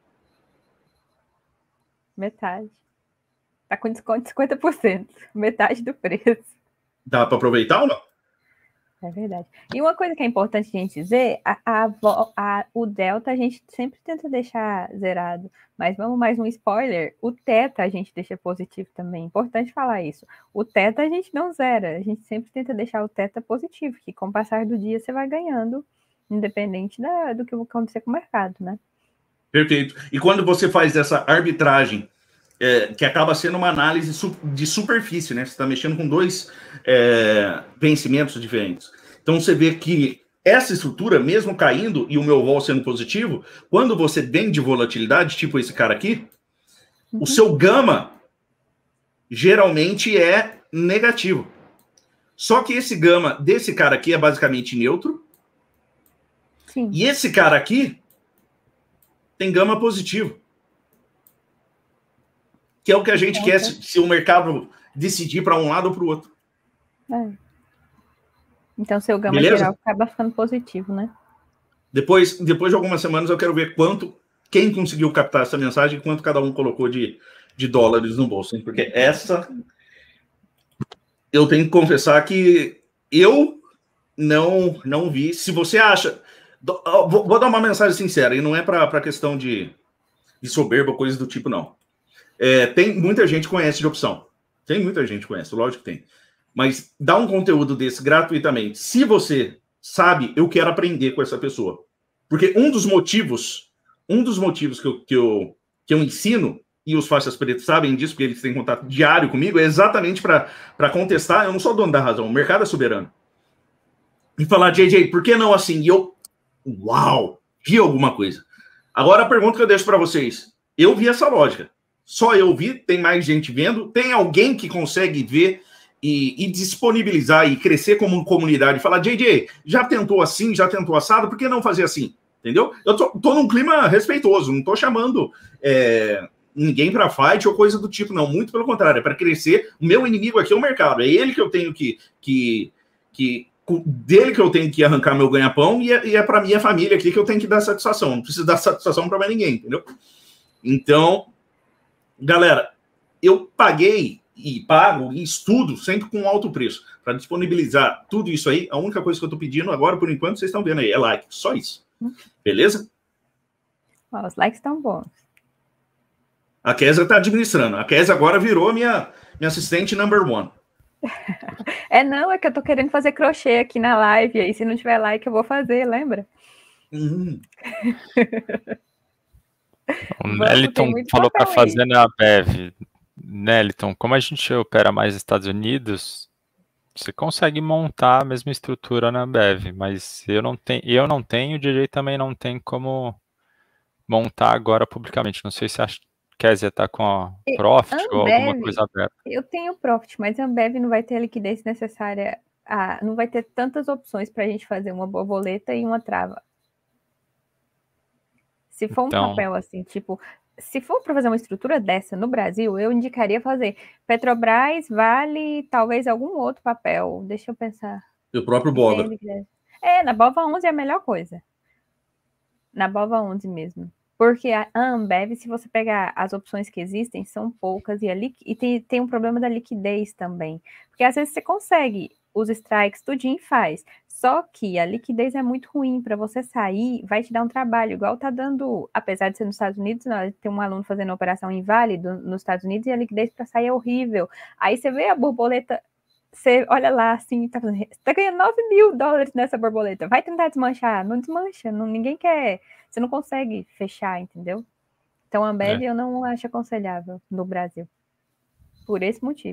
Speaker 3: Metade. Tá com desconto de cinquenta por cento. Metade do preço.
Speaker 1: Dá para aproveitar ou não?
Speaker 3: É verdade. E uma coisa que é importante a gente dizer, a, a, a, o delta a gente sempre tenta deixar zerado, mas vamos mais um spoiler, o teta a gente deixa positivo também, importante falar isso. O teta a gente não zera, a gente sempre tenta deixar o teta positivo, que com o passar do dia você vai ganhando, independente da, do que vai acontecer com o mercado, né?
Speaker 1: Perfeito. E quando você faz essa arbitragem, é, que acaba sendo uma análise su de superfície, né? Você está mexendo com dois é, vencimentos diferentes. Então, você vê que essa estrutura, mesmo caindo e o meu vol sendo positivo, quando você vende volatilidade, tipo esse cara aqui, uhum. o seu gama geralmente é negativo. Só que esse gama desse cara aqui é basicamente neutro.
Speaker 3: Sim.
Speaker 1: E esse cara aqui tem gama positivo. Que é o que a gente
Speaker 3: é,
Speaker 1: quer
Speaker 3: é.
Speaker 1: se, se o mercado decidir para um lado ou para o outro.
Speaker 3: É. Então, seu gama
Speaker 1: Beleza?
Speaker 3: geral acaba ficando positivo, né?
Speaker 1: Depois, depois de algumas semanas eu quero ver quanto, quem conseguiu captar essa mensagem e quanto cada um colocou de, de dólares no bolso. Hein? Porque essa, eu tenho que confessar que eu não, não vi. Se você acha... Vou, vou dar uma mensagem sincera, e não é para questão de, de soberba ou coisa do tipo, não. É, tem muita gente que conhece de opção. Tem muita gente que conhece, lógico que tem. Mas dá um conteúdo desse gratuitamente. Se você sabe, eu quero aprender com essa pessoa. Porque um dos motivos, um dos motivos que eu, que eu, que eu ensino, e os faixas pretas sabem disso, porque eles têm contato diário comigo, é exatamente para contestar. Eu não sou dono da razão, o mercado é soberano. E falar, J J, por que não assim? E eu, uau, vi alguma coisa. Agora a pergunta que eu deixo para vocês. Eu vi essa lógica. Só eu vi, tem mais gente vendo. Tem alguém que consegue ver e, e disponibilizar e crescer como comunidade e falar, J J, já tentou assim, já tentou assado, por que não fazer assim? Entendeu? Eu tô, tô num clima respeitoso, não tô chamando é, ninguém para fight ou coisa do tipo, não. Muito pelo contrário, é para crescer. O meu inimigo aqui é o mercado. É ele que eu tenho que... que, que dele que eu tenho que arrancar meu ganha-pão e é, e é para minha família aqui que eu tenho que dar satisfação. Não preciso dar satisfação para mais ninguém, entendeu? Então, galera, eu paguei e pago e estudo sempre com alto preço para disponibilizar tudo isso aí. A única coisa que eu estou pedindo agora, por enquanto, vocês estão vendo aí, é like. Só isso. Beleza?
Speaker 3: Ó, os likes estão bons.
Speaker 1: A Kézia está administrando. A Kézia agora virou minha, minha assistente number one.
Speaker 3: É, não, é que eu tô querendo fazer crochê aqui na live, aí se não tiver like eu vou fazer, lembra?
Speaker 1: Uhum.
Speaker 2: O Neliton falou para fazer na Bev. Neliton, como a gente opera mais nos Estados Unidos, você consegue montar a mesma estrutura na Bev, mas eu não tenho, eu não tenho, o D J também não tem como montar agora publicamente. Não sei se a Kézia está com a Profit Ambev, ou alguma coisa aberta.
Speaker 3: Eu tenho Profit, mas a Ambev não vai ter a liquidez necessária, ah, não vai ter tantas opções para a gente fazer uma borboleta e uma trava. Se for então, um papel assim, tipo, se for para fazer uma estrutura dessa no Brasil, eu indicaria fazer Petrobras, Vale, talvez algum outro papel. Deixa eu pensar.
Speaker 1: E o próprio Bova.
Speaker 3: É, na Bova onze é a melhor coisa. Na Bova onze mesmo. Porque a Ambev, se você pegar as opções que existem, são poucas. E, a li... e tem, tem um problema da liquidez também. Porque às vezes você consegue os strikes, tudinho faz. Só que a liquidez é muito ruim. Para você sair, vai te dar um trabalho. Igual tá dando, apesar de ser nos Estados Unidos, não, tem um aluno fazendo operação inválido nos Estados Unidos e a liquidez para sair é horrível. Aí você vê a borboleta, você olha lá assim, tá, fazendo, tá ganhando nove mil dólares nessa borboleta. Vai tentar desmanchar. Não desmancha, não, ninguém quer... Você não consegue fechar, entendeu? Então, a Ambev é. eu não acho aconselhável no Brasil. Por esse motivo.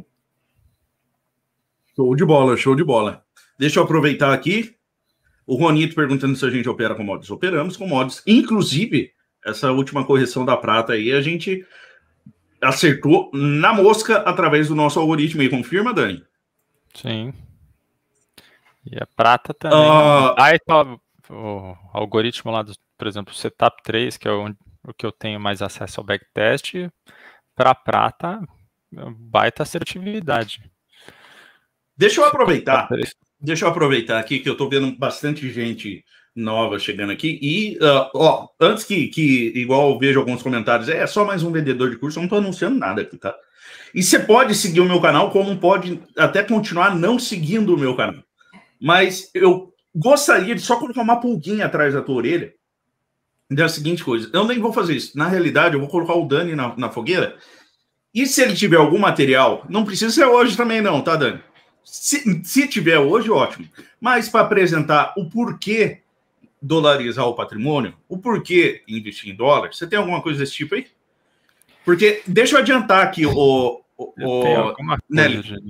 Speaker 1: Show de bola, show de bola. Deixa eu aproveitar aqui. O Ronito perguntando se a gente opera com mods. Operamos com mods. Inclusive, essa última correção da prata aí, a gente acertou na mosca através do nosso algoritmo aí. Confirma, Dani?
Speaker 2: Sim. E a prata também. Uh... Aí tá o algoritmo lá do... Por exemplo, o Setup três, que é o, o que eu tenho mais acesso ao backtest, para prata, baita assertividade.
Speaker 1: Deixa eu aproveitar, deixa eu aproveitar aqui, que eu estou vendo bastante gente nova chegando aqui, e, uh, ó, antes que, que, igual eu vejo alguns comentários, é só mais um vendedor de curso, eu não estou anunciando nada aqui, tá? E você pode seguir o meu canal, como pode até continuar não seguindo o meu canal. Mas eu gostaria de só colocar uma pulguinha atrás da tua orelha, da seguinte coisa, eu nem vou fazer isso. Na realidade, eu vou colocar o Dani na, na fogueira. E se ele tiver algum material, não precisa ser hoje também não, tá, Dani? Se, se tiver hoje, ótimo. Mas para apresentar o porquê dolarizar o patrimônio, o porquê investir em dólar, você tem alguma coisa desse tipo aí? Porque, deixa eu adiantar aqui, o, o, o Nelly.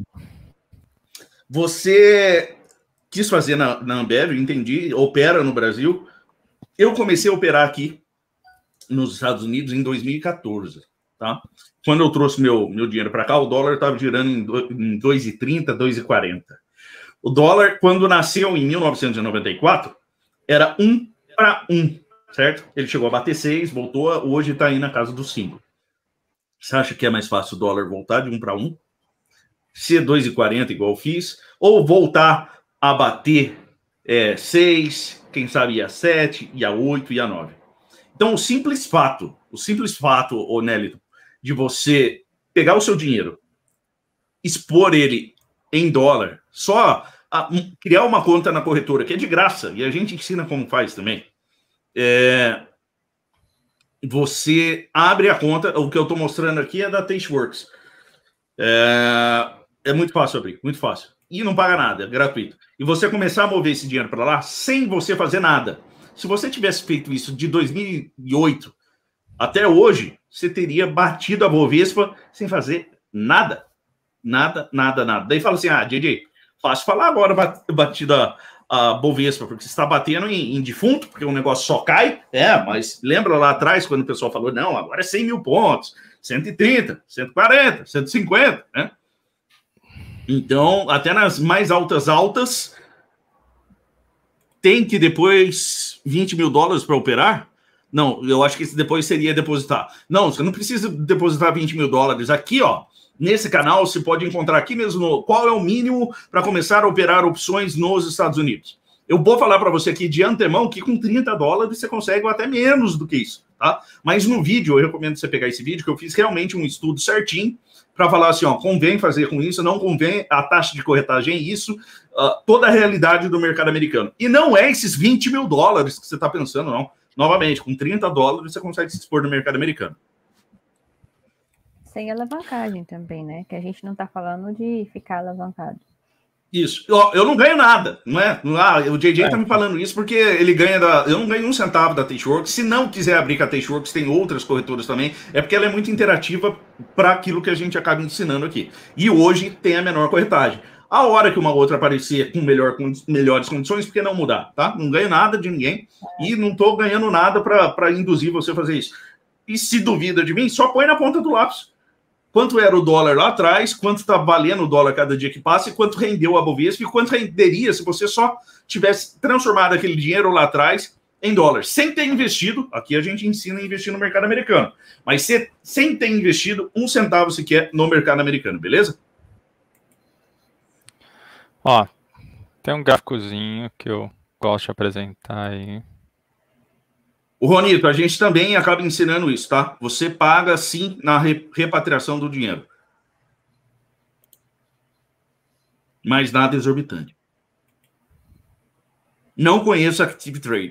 Speaker 1: Você quis fazer na, na Ambev, entendi, opera no Brasil. Eu comecei a operar aqui nos Estados Unidos em dois mil e quatorze, tá? Quando eu trouxe meu, meu dinheiro para cá, o dólar estava girando em dois e trinta, dois e quarenta. O dólar, quando nasceu em mil novecentos e noventa e quatro, era um para um, certo? Ele chegou a bater seis, voltou, hoje está aí na casa dos cinco. Você acha que é mais fácil o dólar voltar de um para um? Ser dois e quarenta, igual eu fiz, ou voltar a bater é, seis, quem sabe ia sete, ia oito, ia nove. Então, o simples fato, o simples fato, ô Nélito, de você pegar o seu dinheiro, expor ele em dólar, só a, um, criar uma conta na corretora, que é de graça, e a gente ensina como faz também. É, você abre a conta, o que eu estou mostrando aqui é da Tasteworks. É, é muito fácil abrir, muito fácil. E não paga nada, é gratuito. E você começar a mover esse dinheiro para lá sem você fazer nada. Se você tivesse feito isso de dois mil e oito até hoje, você teria batido a Bovespa sem fazer nada. Nada, nada, nada. Daí fala assim, ah, J J, fácil falar agora batido a, a Bovespa, porque você está batendo em, em defunto, porque o negócio só cai. É, mas lembra lá atrás, quando o pessoal falou, não, agora é cem mil pontos, cento e trinta, cento e quarenta, cento e cinquenta, né? Então, até nas mais altas altas, tem que depois vinte mil dólares para operar? Não, eu acho que esse depois seria depositar. Não, você não precisa depositar vinte mil dólares. Aqui, ó, nesse canal, você pode encontrar aqui mesmo no, qual é o mínimo para começar a operar opções nos Estados Unidos. Eu vou falar para você aqui de antemão que com trinta dólares você consegue até menos do que isso, tá? Mas no vídeo, eu recomendo você pegar esse vídeo, que eu fiz realmente um estudo certinho para falar assim, ó, convém fazer com isso, não convém, a taxa de corretagem é isso, uh, toda a realidade do mercado americano. E não é esses vinte mil dólares que você está pensando, não. Novamente, com trinta dólares você consegue se expor no mercado americano.
Speaker 3: Sem alavancagem também, né? Que a gente não está falando de ficar alavancado.
Speaker 1: Isso. Eu, eu não ganho nada, não é? Ah, o J J é. tá me falando isso porque ele ganha da... Eu não ganho um centavo da Tasteworks. Se não quiser abrir com a Tasteworks, tem outras corretoras também. É porque ela é muito interativa para aquilo que a gente acaba ensinando aqui. E hoje tem a menor corretagem. A hora que uma outra aparecer com melhor, com melhores condições, por que não mudar, tá? Não ganho nada de ninguém e não tô ganhando nada para induzir você a fazer isso. E se duvida de mim, só põe na ponta do lápis. Quanto era o dólar lá atrás, quanto está valendo o dólar cada dia que passa, e quanto rendeu a Bovespa, e quanto renderia se você só tivesse transformado aquele dinheiro lá atrás em dólar, sem ter investido, aqui a gente ensina a investir no mercado americano, mas se, sem ter investido um centavo sequer no mercado americano, beleza?
Speaker 2: Ó, tem um gráficozinho que eu gosto de apresentar aí.
Speaker 1: O Ronito, a gente também acaba ensinando isso, tá? Você paga, sim, na repatriação do dinheiro. Mas nada exorbitante. Não conheço Active Trade.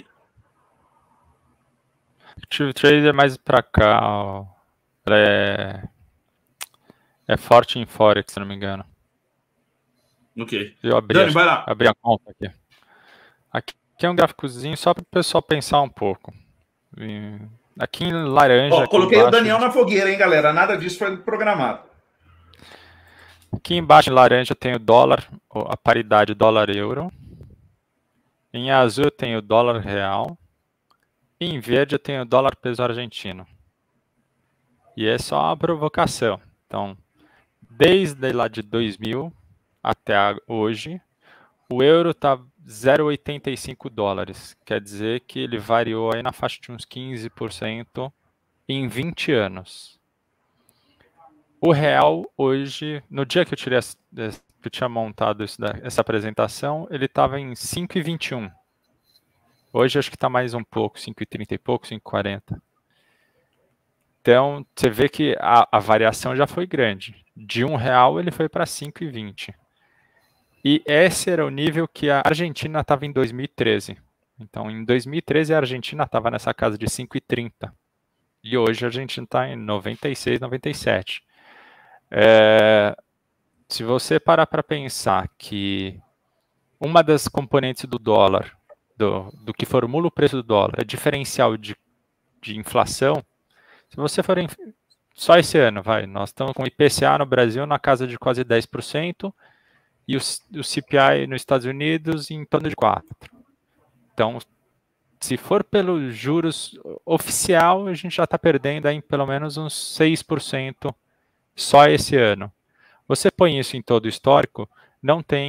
Speaker 2: Active Trade é mais pra cá, ó. Ela é... é forte em Forex, se não me engano.
Speaker 1: Ok.
Speaker 2: Eu abri,
Speaker 1: Dani, vai lá.
Speaker 2: Abri a conta aqui. Aqui é um gráficozinho só para o pessoal pensar um pouco. Aqui em laranja...
Speaker 1: Ó, coloquei
Speaker 2: embaixo,
Speaker 1: o Daniel na fogueira, hein, galera? Nada disso foi programado.
Speaker 2: Aqui embaixo em laranja tem o dólar, a paridade dólar-euro. Em azul eu tenho o dólar real. E em verde eu tenho o dólar peso argentino. E é só uma provocação. Então, desde lá de dois mil até hoje, o euro está zero vírgula oitenta e cinco dólares. Quer dizer que ele variou aí na faixa de uns quinze por cento em vinte anos. O real hoje, no dia que eu, tirei, que eu tinha montado isso, essa apresentação, ele estava em cinco vírgula vinte e um. Hoje acho que está mais um pouco, cinco vírgula trinta e pouco, cinco vírgula quarenta. Então, você vê que a, a variação já foi grande. De um real ele foi para cinco vírgula vinte. E esse era o nível que a Argentina estava em dois mil e treze. Então, em dois mil e treze, a Argentina estava nessa casa de cinco vírgula trinta. E hoje a Argentina está em noventa e seis, noventa e sete. É, se você parar para pensar que uma das componentes do dólar, do, do que formula o preço do dólar, é diferencial de, de inflação, se você for em, só esse ano, vai, nós estamos com o I P C A no Brasil na casa de quase dez por cento, e o, o C P I nos Estados Unidos em torno de quatro por cento. Então, se for pelos juros oficial, a gente já está perdendo aí pelo menos uns seis por cento só esse ano. Você põe isso em todo o histórico, não tem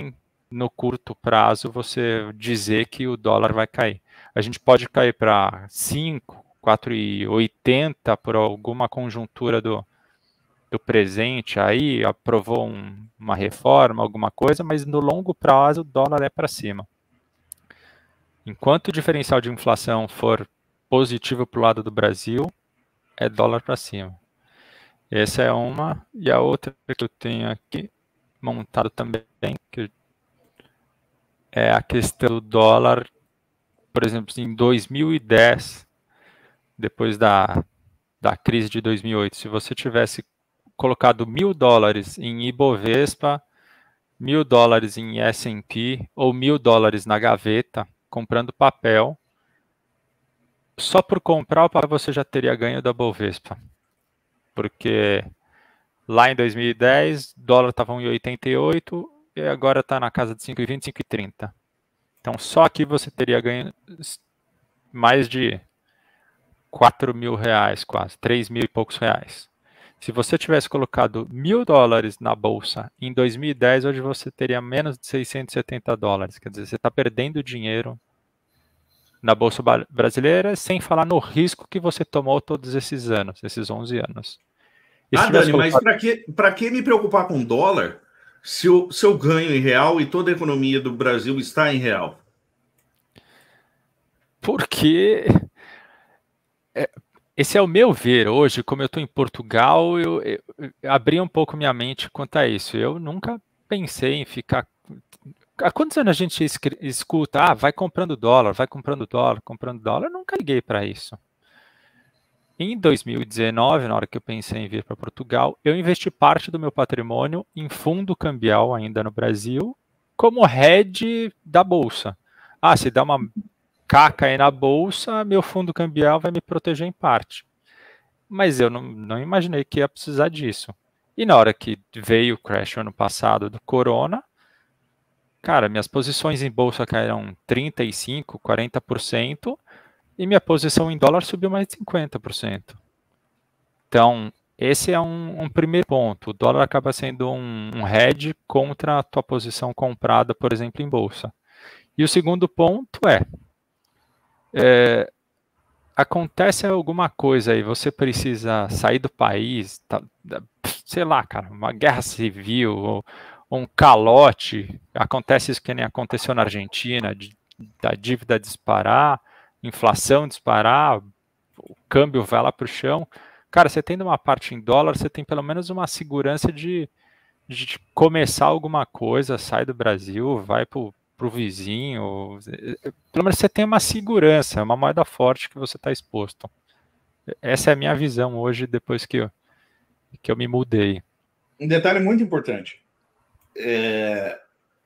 Speaker 2: no curto prazo, você dizer que o dólar vai cair. A gente pode cair para cinco, quatro e oitenta por alguma conjuntura do, do presente, aí aprovou um, uma reforma, alguma coisa, mas no longo prazo o dólar é para cima. Enquanto o diferencial de inflação for positivo para o lado do Brasil, é dólar para cima. Essa é uma, e a outra que eu tenho aqui montado também, que é a questão do dólar, por exemplo, em dois mil e dez, depois da, da crise de dois mil e oito, se você tivesse colocado mil dólares em Ibovespa, mil dólares em S and P ou mil dólares na gaveta, comprando papel, só por comprar o papel você já teria ganho da Bovespa. Porque lá em dois mil e dez, o dólar estava um vírgula oitenta e oito e agora está na casa de cinco vírgula vinte, cinco vírgula trinta. Então só aqui você teria ganho mais de quatro mil reais quase, três mil e poucos reais. Se você tivesse colocado mil dólares na bolsa em dois mil e dez, hoje você teria menos de seiscentos e setenta dólares. Quer dizer, você está perdendo dinheiro na bolsa brasileira, sem falar no risco que você tomou todos esses anos, esses onze anos.
Speaker 1: E ah, Dani, colocado... mas para que, para que me preocupar com dólar se eu, se eu ganho em real e toda a economia do Brasil está em real?
Speaker 2: Porque é, esse é o meu ver hoje, como eu estou em Portugal, eu, eu, eu abri um pouco minha mente quanto a isso. Eu nunca pensei em ficar... Há quantos anos a gente escuta, ah, vai comprando dólar, vai comprando dólar, comprando dólar? Eu nunca liguei para isso. Em dois mil e dezenove, na hora que eu pensei em vir para Portugal, eu investi parte do meu patrimônio em fundo cambial ainda no Brasil, como hedge da bolsa. Ah, se dá uma caca aí na bolsa, meu fundo cambial vai me proteger em parte. Mas eu não, não imaginei que ia precisar disso. E na hora que veio o crash ano passado do corona, cara, minhas posições em bolsa caíram trinta e cinco por cento, quarenta por cento e minha posição em dólar subiu mais de cinquenta por cento. Então, esse é um, um primeiro ponto. O dólar acaba sendo um, um hedge contra a tua posição comprada, por exemplo, em bolsa. E o segundo ponto é, é acontece alguma coisa aí, você precisa sair do país, tá, sei lá, cara, uma guerra civil, ou um calote, acontece isso que nem aconteceu na Argentina, de, da dívida disparar, inflação disparar, o câmbio vai lá para o chão. Cara, você tendo uma parte em dólar, você tem pelo menos uma segurança de, de começar alguma coisa, sai do Brasil, vai para o vizinho, pelo menos você tem uma segurança, uma moeda forte que você está exposto. Essa é a minha visão hoje, depois que eu, que eu me mudei.
Speaker 1: Um detalhe muito importante. É,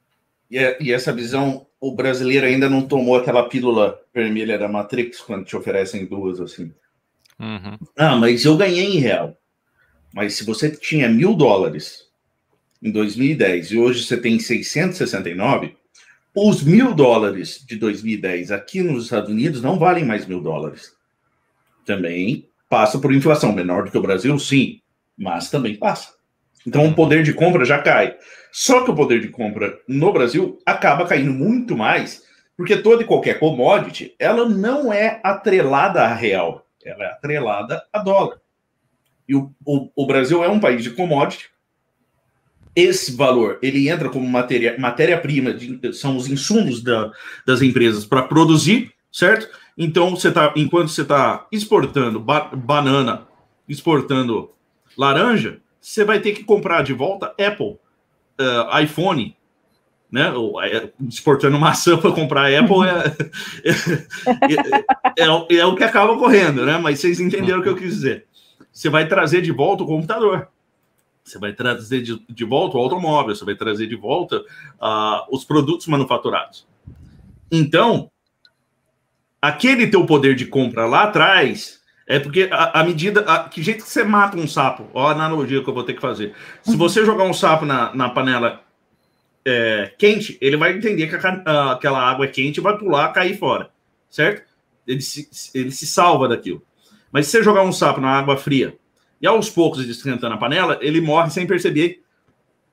Speaker 1: e essa visão, o brasileiro ainda não tomou aquela pílula vermelha da Matrix quando te oferecem duas assim.
Speaker 2: Uhum.
Speaker 1: Ah, mas eu ganhei em real. Mas se você tinha mil dólares em dois mil e dez e hoje você tem seiscentos e sessenta e nove, os mil dólares de dois mil e dez aqui nos Estados Unidos não valem mais mil dólares. Também passa por inflação menor do que o Brasil, sim, mas também passa. Então o poder de compra já cai. Só que o poder de compra no Brasil acaba caindo muito mais, porque toda e qualquer commodity, ela não é atrelada a real, ela é atrelada a dólar. E o, o, o Brasil é um país de commodity. Esse valor, ele entra como matéria, matéria-prima, são os insumos da, das empresas para produzir, certo? Então, você tá, enquanto você está exportando ba banana, exportando laranja, você vai ter que comprar de volta Apple, uh, iPhone, né? Ou, é, exportando maçã para comprar Apple é, é, é, é o que acaba correndo, né? Mas vocês entenderam o que eu quis dizer. Você vai trazer de volta o computador, você vai trazer de, de volta o automóvel, você vai trazer de volta uh, os produtos manufaturados. Então, aquele teu poder de compra lá atrás é porque a, a medida... A, que jeito que você mata um sapo? Ó a analogia que eu vou ter que fazer. Se você jogar um sapo na, na panela é, quente, ele vai entender que a, a, aquela água é quente e vai pular, cair fora, certo? Ele se, ele se salva daquilo. Mas se você jogar um sapo na água fria e aos poucos ele esquentando a panela, ele morre sem perceber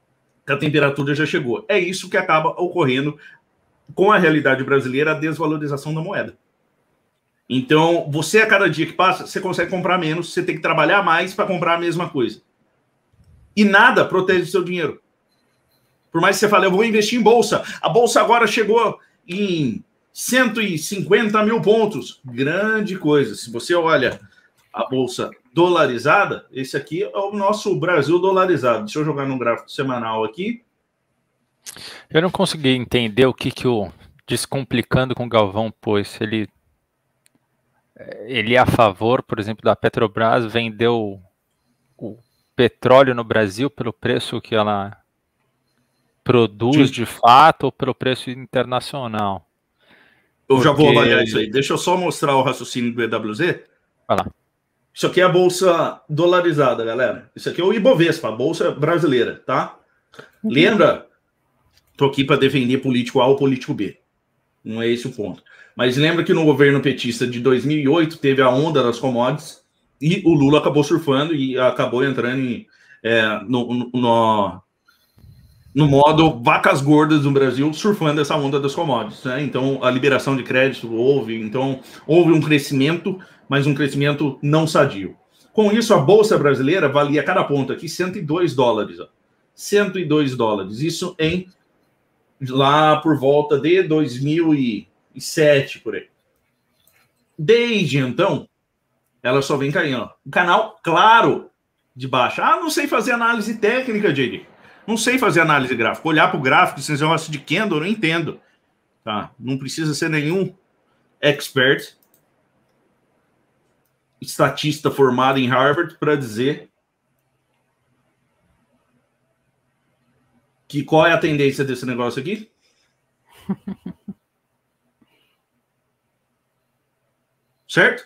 Speaker 1: que a temperatura já chegou. É isso que acaba ocorrendo com a realidade brasileira, a desvalorização da moeda. Então, você, a cada dia que passa, você consegue comprar menos, você tem que trabalhar mais para comprar a mesma coisa. E nada protege o seu dinheiro. Por mais que você fale, eu vou investir em bolsa. A bolsa agora chegou em cento e cinquenta mil pontos. Grande coisa. Se você olha a bolsa dolarizada, esse aqui é o nosso Brasil dolarizado. Deixa eu jogar no gráfico semanal aqui.
Speaker 2: Eu não consegui entender o que, que o Descomplicando com o Galvão pôs. Ele, ele é a favor, por exemplo, da Petrobras vender o, o petróleo no Brasil pelo preço que ela produz de fato ou pelo preço internacional?
Speaker 1: Eu
Speaker 2: Porque...
Speaker 1: já vou avaliar isso aí. Deixa eu só mostrar o raciocínio do E W Z.
Speaker 2: Vai lá.
Speaker 1: Isso aqui é a bolsa dolarizada, galera. Isso aqui é o Ibovespa, a bolsa brasileira, tá? Uhum. Lembra? Tô aqui para defender político A ou político B. Não é esse o ponto. Mas lembra que no governo petista de dois mil e oito teve a onda das commodities e o Lula acabou surfando e acabou entrando em, é, no, no, no modo vacas gordas do Brasil, surfando essa onda das commodities, né? Então a liberação de crédito houve, então houve um crescimento, mas um crescimento não sadio. Com isso, a bolsa brasileira valia cada ponto aqui cento e dois dólares. Ó. cento e dois dólares. Isso em lá por volta de dois mil e sete, por aí. Desde então, ela só vem caindo. Ó. O canal, claro, de baixo. Ah, não sei fazer análise técnica, J D. Não sei fazer análise gráfica. Olhar para o gráfico, esse negócio de candle, eu não entendo. Tá? Não precisa ser nenhum expert, estatista formado em Harvard, para dizer que qual é a tendência desse negócio aqui? Certo?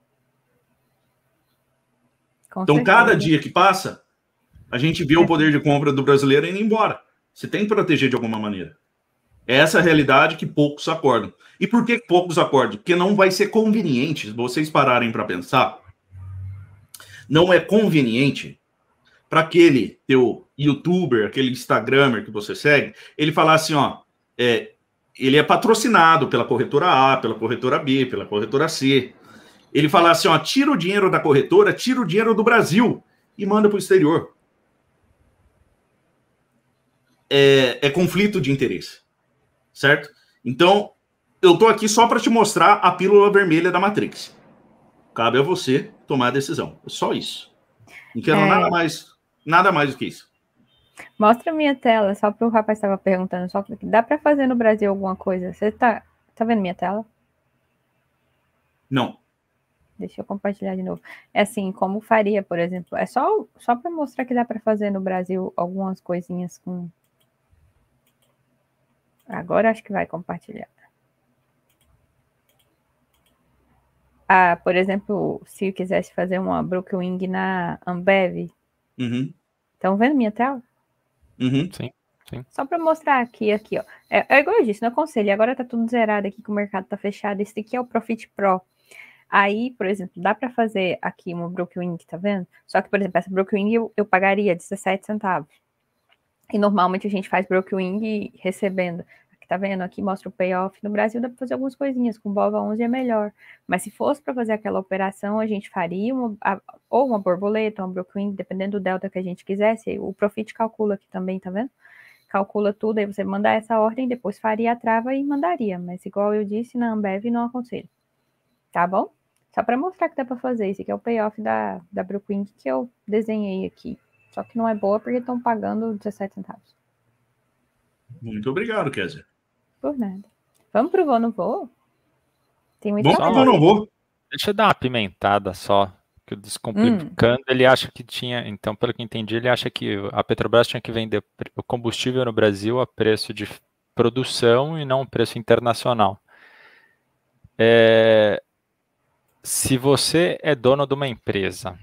Speaker 1: Com então, certeza. Cada dia que passa, a gente vê é. o poder de compra do brasileiro indo embora. Você tem que proteger de alguma maneira. Essa é a realidade que poucos acordam. E por que poucos acordam? Porque não vai ser conveniente, se vocês pararem para pensar, não é conveniente para aquele teu youtuber, aquele instagramer que você segue, ele falar assim, ó, é, ele é patrocinado pela corretora A, pela corretora B, pela corretora C. Ele falar assim, ó, tira o dinheiro da corretora, tira o dinheiro do Brasil e manda para o exterior. É, é conflito de interesse, certo? Então, eu tô aqui só para te mostrar a pílula vermelha da Matrix. Cabe a você tomar a decisão. É só isso. Não quero é... nada mais, nada mais do que isso.
Speaker 3: Mostra a minha tela, só para o rapaz estava perguntando, só dá para fazer no Brasil alguma coisa? Você tá, tá vendo minha tela?
Speaker 1: Não.
Speaker 3: Deixa eu compartilhar de novo. É assim, como faria, por exemplo, é só, só para mostrar que dá para fazer no Brasil algumas coisinhas com... Agora acho que vai compartilhar. Ah, por exemplo, se eu quisesse fazer uma Brookwing na Ambev.
Speaker 1: Uhum.
Speaker 3: Estão vendo minha tela?
Speaker 1: Uhum.
Speaker 2: Sim, sim.
Speaker 3: Só para mostrar aqui, aqui, ó. É, é igual eu disse, não aconselho. Agora tá tudo zerado aqui, que o mercado tá fechado. Esse aqui é o Profit Pro. Aí, por exemplo, dá para fazer aqui uma Brookwing, tá vendo? Só que, por exemplo, essa Brookwing eu, eu pagaria dezessete centavos. E normalmente a gente faz Brookwing recebendo. Aqui, tá vendo? Aqui mostra o payoff. No Brasil dá para fazer algumas coisinhas. Com Bova onze é melhor. Mas se fosse para fazer aquela operação, a gente faria uma, a, ou uma borboleta, uma Brookwing, dependendo do delta que a gente quisesse. O Profit calcula aqui também, tá vendo? Calcula tudo, aí você mandar essa ordem, depois faria a trava e mandaria. Mas igual eu disse, na Ambev não aconselho. Tá bom? Só para mostrar que dá para fazer. Esse aqui é o payoff da, da Brookwing que eu desenhei aqui. Só que não é boa porque estão pagando dezessete centavos.
Speaker 1: Muito obrigado, Kézia.
Speaker 3: Por nada. Vamos pro vou, não vou? Tem muito
Speaker 1: Vamos pro vou, não vou.
Speaker 2: Deixa eu dar uma pimentada só. Que o Descomplicando, hum. ele acha que tinha... Então, pelo que entendi, ele acha que a Petrobras tinha que vender o combustível no Brasil a preço de produção e não preço internacional. É... Se você é dono de uma empresa,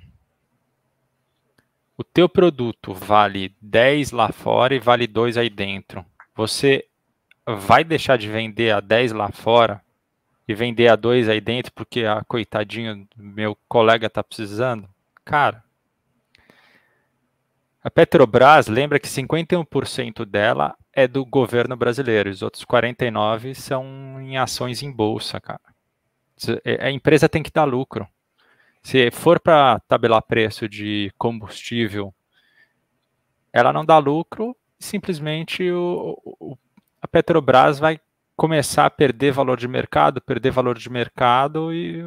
Speaker 2: o teu produto vale dez lá fora e vale dois aí dentro, você vai deixar de vender a dez lá fora e vender a dois aí dentro porque a coitadinho do meu colega tá precisando? Cara, A Petrobras, lembra que cinquenta e um por cento dela é do governo brasileiro, os outros quarenta e nove por cento são em ações em bolsa, cara. A empresa tem que dar lucro. Se for para tabelar preço de combustível, ela não dá lucro, simplesmente o, o, a Petrobras vai começar a perder valor de mercado, perder valor de mercado e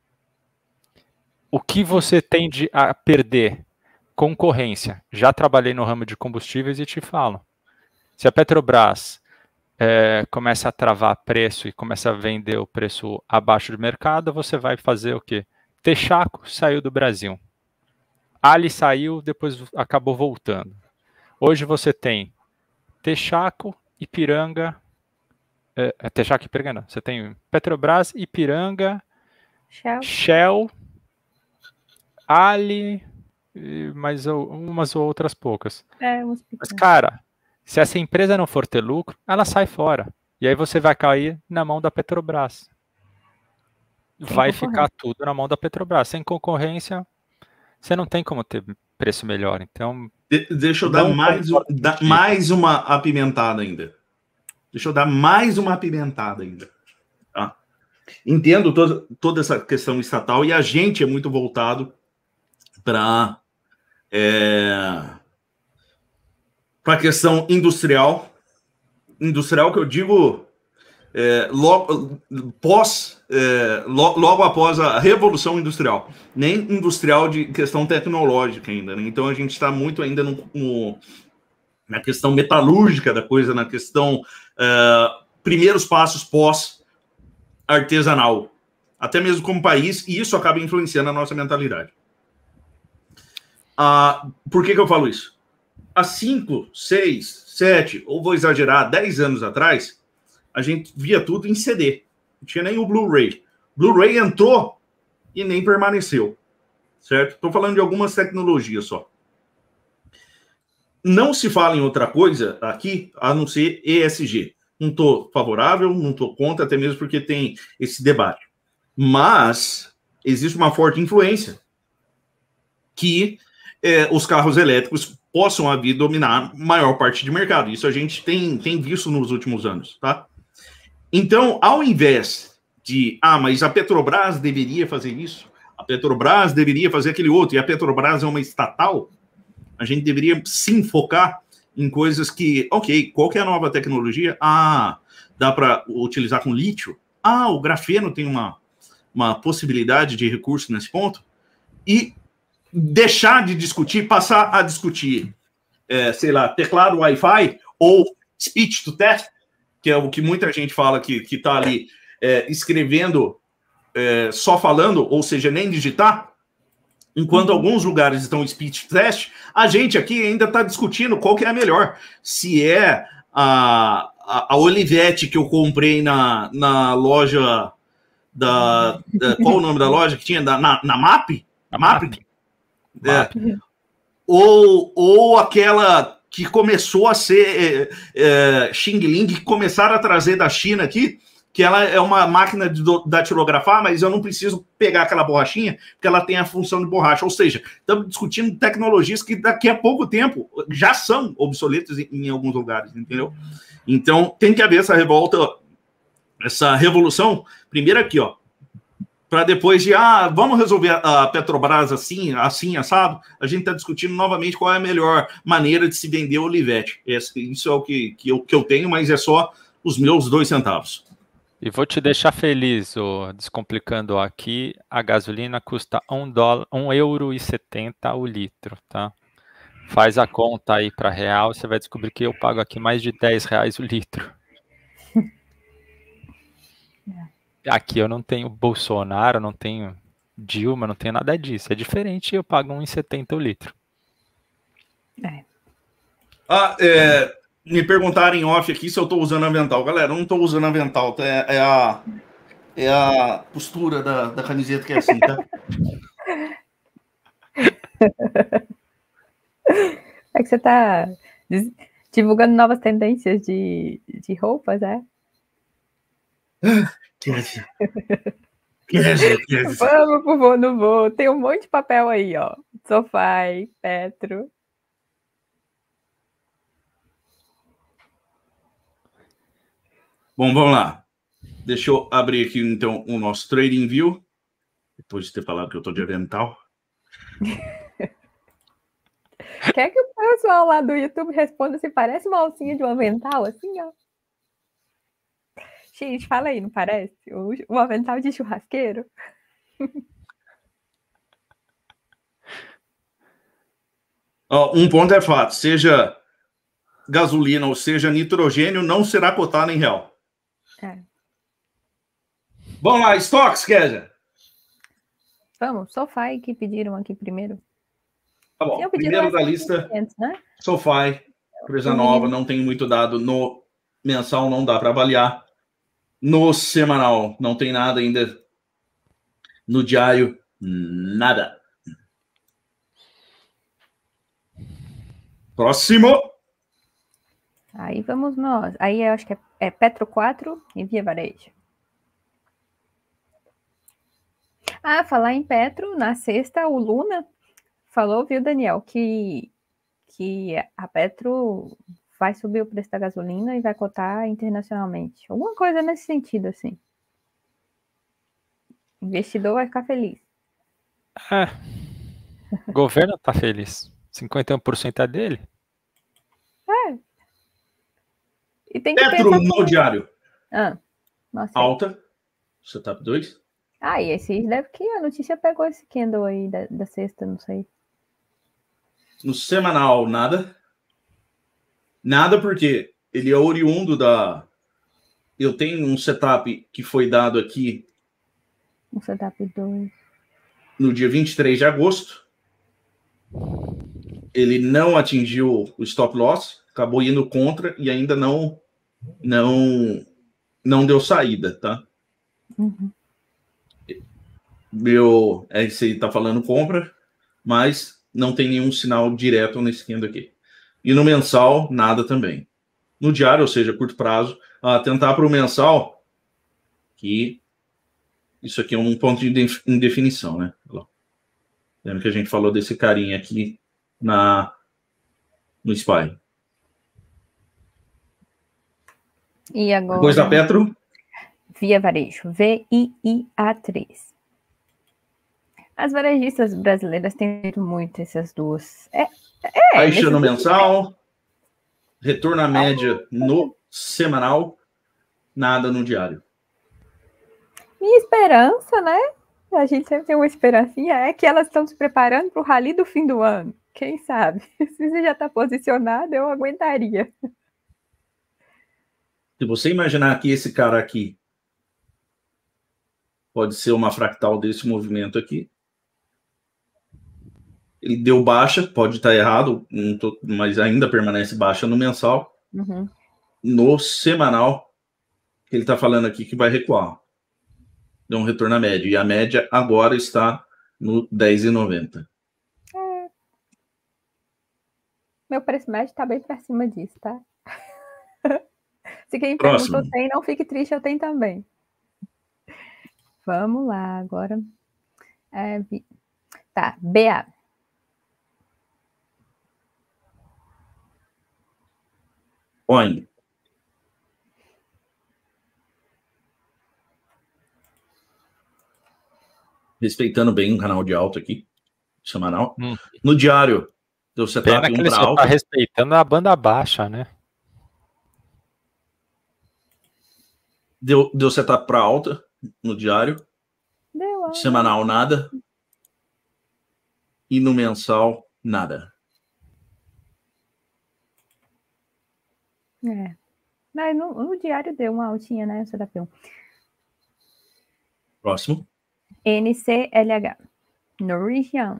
Speaker 2: o que você tende a perder? Concorrência. Já trabalhei no ramo de combustíveis e te falo. Se a Petrobras é, começa a travar preço e começa a vender o preço abaixo do mercado, você vai fazer o quê? Texaco saiu do Brasil. Ali saiu, depois acabou voltando. Hoje você tem Texaco, Ipiranga, é, Texaco e Ipiranga não, você tem Petrobras, Ipiranga,
Speaker 3: Shell,
Speaker 2: Shell Ali, e mais umas ou outras poucas.
Speaker 3: é, uns
Speaker 2: Mas,
Speaker 3: pequenos.
Speaker 2: cara, se essa empresa não for ter lucro, ela sai fora. E aí você vai cair na mão da Petrobras.
Speaker 3: Sem
Speaker 2: Vai
Speaker 3: concorrência.
Speaker 2: ficar tudo na mão da Petrobras. Sem concorrência, você não tem como ter preço melhor. Então,
Speaker 1: De- deixa eu dar
Speaker 2: não
Speaker 1: mais, um-
Speaker 2: concordo
Speaker 1: dar
Speaker 2: contigo.
Speaker 1: mais uma apimentada ainda. Deixa eu dar mais uma apimentada ainda. Tá? Entendo toda, toda essa questão estatal e a gente é muito voltado para é, para a questão industrial. Industrial que eu digo é, logo, pós, é, lo- logo após a Revolução Industrial. Nem industrial de questão tecnológica ainda. Né? Então a gente está muito ainda no, no, na questão metalúrgica da coisa, na questão é, primeiros passos pós-artesanal. Até mesmo como país, e isso acaba influenciando a nossa mentalidade. Ah, por que, que eu falo isso? Há cinco, seis, sete, ou vou exagerar, dez anos atrás, a gente via tudo em C D. Não tinha nem o Blu-ray. Blu-ray entrou e nem permaneceu. Certo? Estou falando de algumas tecnologias só. Não se fala em outra coisa aqui, a não ser E S G. Não estou favorável, não estou contra, até mesmo porque tem esse debate. Mas existe uma forte influência que é, os carros elétricos possam vir dominar maior parte de mercado. Isso a gente tem, tem visto nos últimos anos, tá? Então, ao invés de, ah, mas a Petrobras deveria fazer isso, a Petrobras deveria fazer aquele outro, e a Petrobras é uma estatal, a gente deveria sim focar em coisas que, ok, qual que é a nova tecnologia? Ah, dá para utilizar com lítio? Ah, o grafeno tem uma, uma possibilidade de recurso nesse ponto? E deixar de discutir, passar a discutir, é, sei lá, teclado Wi-Fi ou speech to text, que é o que muita gente fala que está ali é, escrevendo, é, só falando, ou seja, nem digitar, enquanto uhum. alguns lugares estão speech to text, a gente aqui ainda está discutindo qual que é a melhor. Se é a, a, a Olivetti que eu comprei na, na loja da, da... Qual o nome da loja que tinha? Da, na, na M A P?
Speaker 2: A
Speaker 1: M A P?
Speaker 2: M A P.
Speaker 1: É. Ou, ou aquela que começou a ser é, é, Xing Ling, que começaram a trazer da China aqui, que ela é uma máquina de datilografar, mas eu não preciso pegar aquela borrachinha, porque ela tem a função de borracha. Ou seja, estamos discutindo tecnologias que daqui a pouco tempo já são obsoletas em, em alguns lugares, entendeu? Então, tem que haver essa revolta, essa revolução, primeiro aqui, ó, para depois de, ah, vamos resolver a Petrobras assim, assim, assado, a gente está discutindo novamente qual é a melhor maneira de se vender o Olivetti. Esse, isso é o que, que, eu, que eu tenho, mas é só os meus dois centavos.
Speaker 2: E vou te deixar feliz, oh, descomplicando aqui, a gasolina custa um dólar, um euro e setenta o litro, tá? Faz a conta aí para real, você vai descobrir que eu pago aqui mais de dez reais o litro. Aqui eu não tenho Bolsonaro, não tenho Dilma, não tenho nada disso. É diferente, eu pago um real e setenta o litro.
Speaker 3: É.
Speaker 1: Ah, é, me perguntaram em off aqui se eu estou usando avental. Galera, eu não estou usando avental. Tá? É, é, a, é a postura da, da camiseta que é assim, tá?
Speaker 3: É que você está divulgando novas tendências de, de roupas, é?
Speaker 1: Kézia. Kézia, Kézia.
Speaker 3: Vamos, por favor, não vou. Tem um monte de papel aí, ó. Sofá, Petro.
Speaker 1: Bom, vamos lá. Deixa eu abrir aqui, então, o nosso Trading View. Depois de ter falado que eu estou de avental.
Speaker 3: Quer que o pessoal lá do YouTube responda se parece uma alcinha de um avental, assim, ó? Gente, fala aí, não parece? O, o avental de churrasqueiro?
Speaker 1: Ó, um ponto é fato, seja gasolina ou seja nitrogênio, não será cotado em real.
Speaker 3: É.
Speaker 1: Vamos lá, estoques, Kézia.
Speaker 3: Vamos, SoFi que pediram aqui primeiro.
Speaker 1: Tá bom, primeiro da lista, né? SoFi, empresa nova, não tem muito dado no mensal, não dá para avaliar. No semanal, não tem nada ainda. No diário, nada. Próximo.
Speaker 3: Aí vamos nós. Aí eu acho que é, é Petro quatro e Via Varejo. Ah, falar em Petro, na sexta, o Luna falou, viu, Daniel, que, que a Petro vai subir o preço da gasolina e vai cotar internacionalmente. Alguma coisa nesse sentido, assim. O investidor vai ficar feliz.
Speaker 2: É. O governo tá feliz. cinquenta e um por cento é dele.
Speaker 3: É. E tem que
Speaker 1: Petro
Speaker 3: pensar
Speaker 1: no
Speaker 3: como...
Speaker 1: diário.
Speaker 3: Ah, nossa.
Speaker 1: Alta. Setup dois.
Speaker 3: Ah, e esse deve que a notícia pegou esse candle aí da, da sexta, não sei.
Speaker 1: No semanal, nada. Nada porque ele é oriundo da... Eu tenho um setup que foi dado aqui...
Speaker 3: Um setup dois.
Speaker 1: No dia vinte e três de agosto. Ele não atingiu o stop loss, acabou indo contra e ainda não não, não deu saída, tá?
Speaker 3: Uhum.
Speaker 1: Meu, é isso aí, tá falando compra, mas não tem nenhum sinal direto nesse candle aqui. E no mensal, nada também. No diário, ou seja, curto prazo, a tentar para o mensal, que isso aqui é um ponto de indefinição, né? Lembra que a gente falou desse carinha aqui na, no S P Y.
Speaker 3: E agora?
Speaker 1: Depois da Petro?
Speaker 3: Via Varejo, V I I A três. As varejistas brasileiras têm feito muito essas duas. É, é,
Speaker 1: Baixa no mensal, retorno à média no semanal, nada no diário.
Speaker 3: Minha esperança, né? A gente sempre tem uma esperancinha, é que elas estão se preparando para o rally do fim do ano. Quem sabe? Se você já está posicionado, eu aguentaria.
Speaker 1: Se você imaginar que esse cara aqui pode ser uma fractal desse movimento aqui, ele deu baixa, pode estar errado, tô, mas ainda permanece baixa no mensal.
Speaker 3: Uhum.
Speaker 1: No semanal, ele está falando aqui que vai recuar. Deu um retorno à média. E a média agora está no dez reais e noventa centavos.
Speaker 3: É. Meu preço médio está bem para cima disso, tá? Se quem
Speaker 1: Próximo.
Speaker 3: perguntou tem, não fique triste, eu tenho também. Vamos lá, agora. É, tá, B A.
Speaker 1: Oi. Respeitando bem um canal de alta aqui, semanal. Hum. No diário, deu setup um para alta.
Speaker 2: Tá respeitando a banda baixa, né?
Speaker 1: Deu, deu setup para alta no diário.
Speaker 3: Deu,
Speaker 1: semanal, nada. E no mensal, nada.
Speaker 3: É. Mas no, no diário deu uma altinha, né? C D P um.
Speaker 1: Próximo.
Speaker 3: N C L H. Norwegian.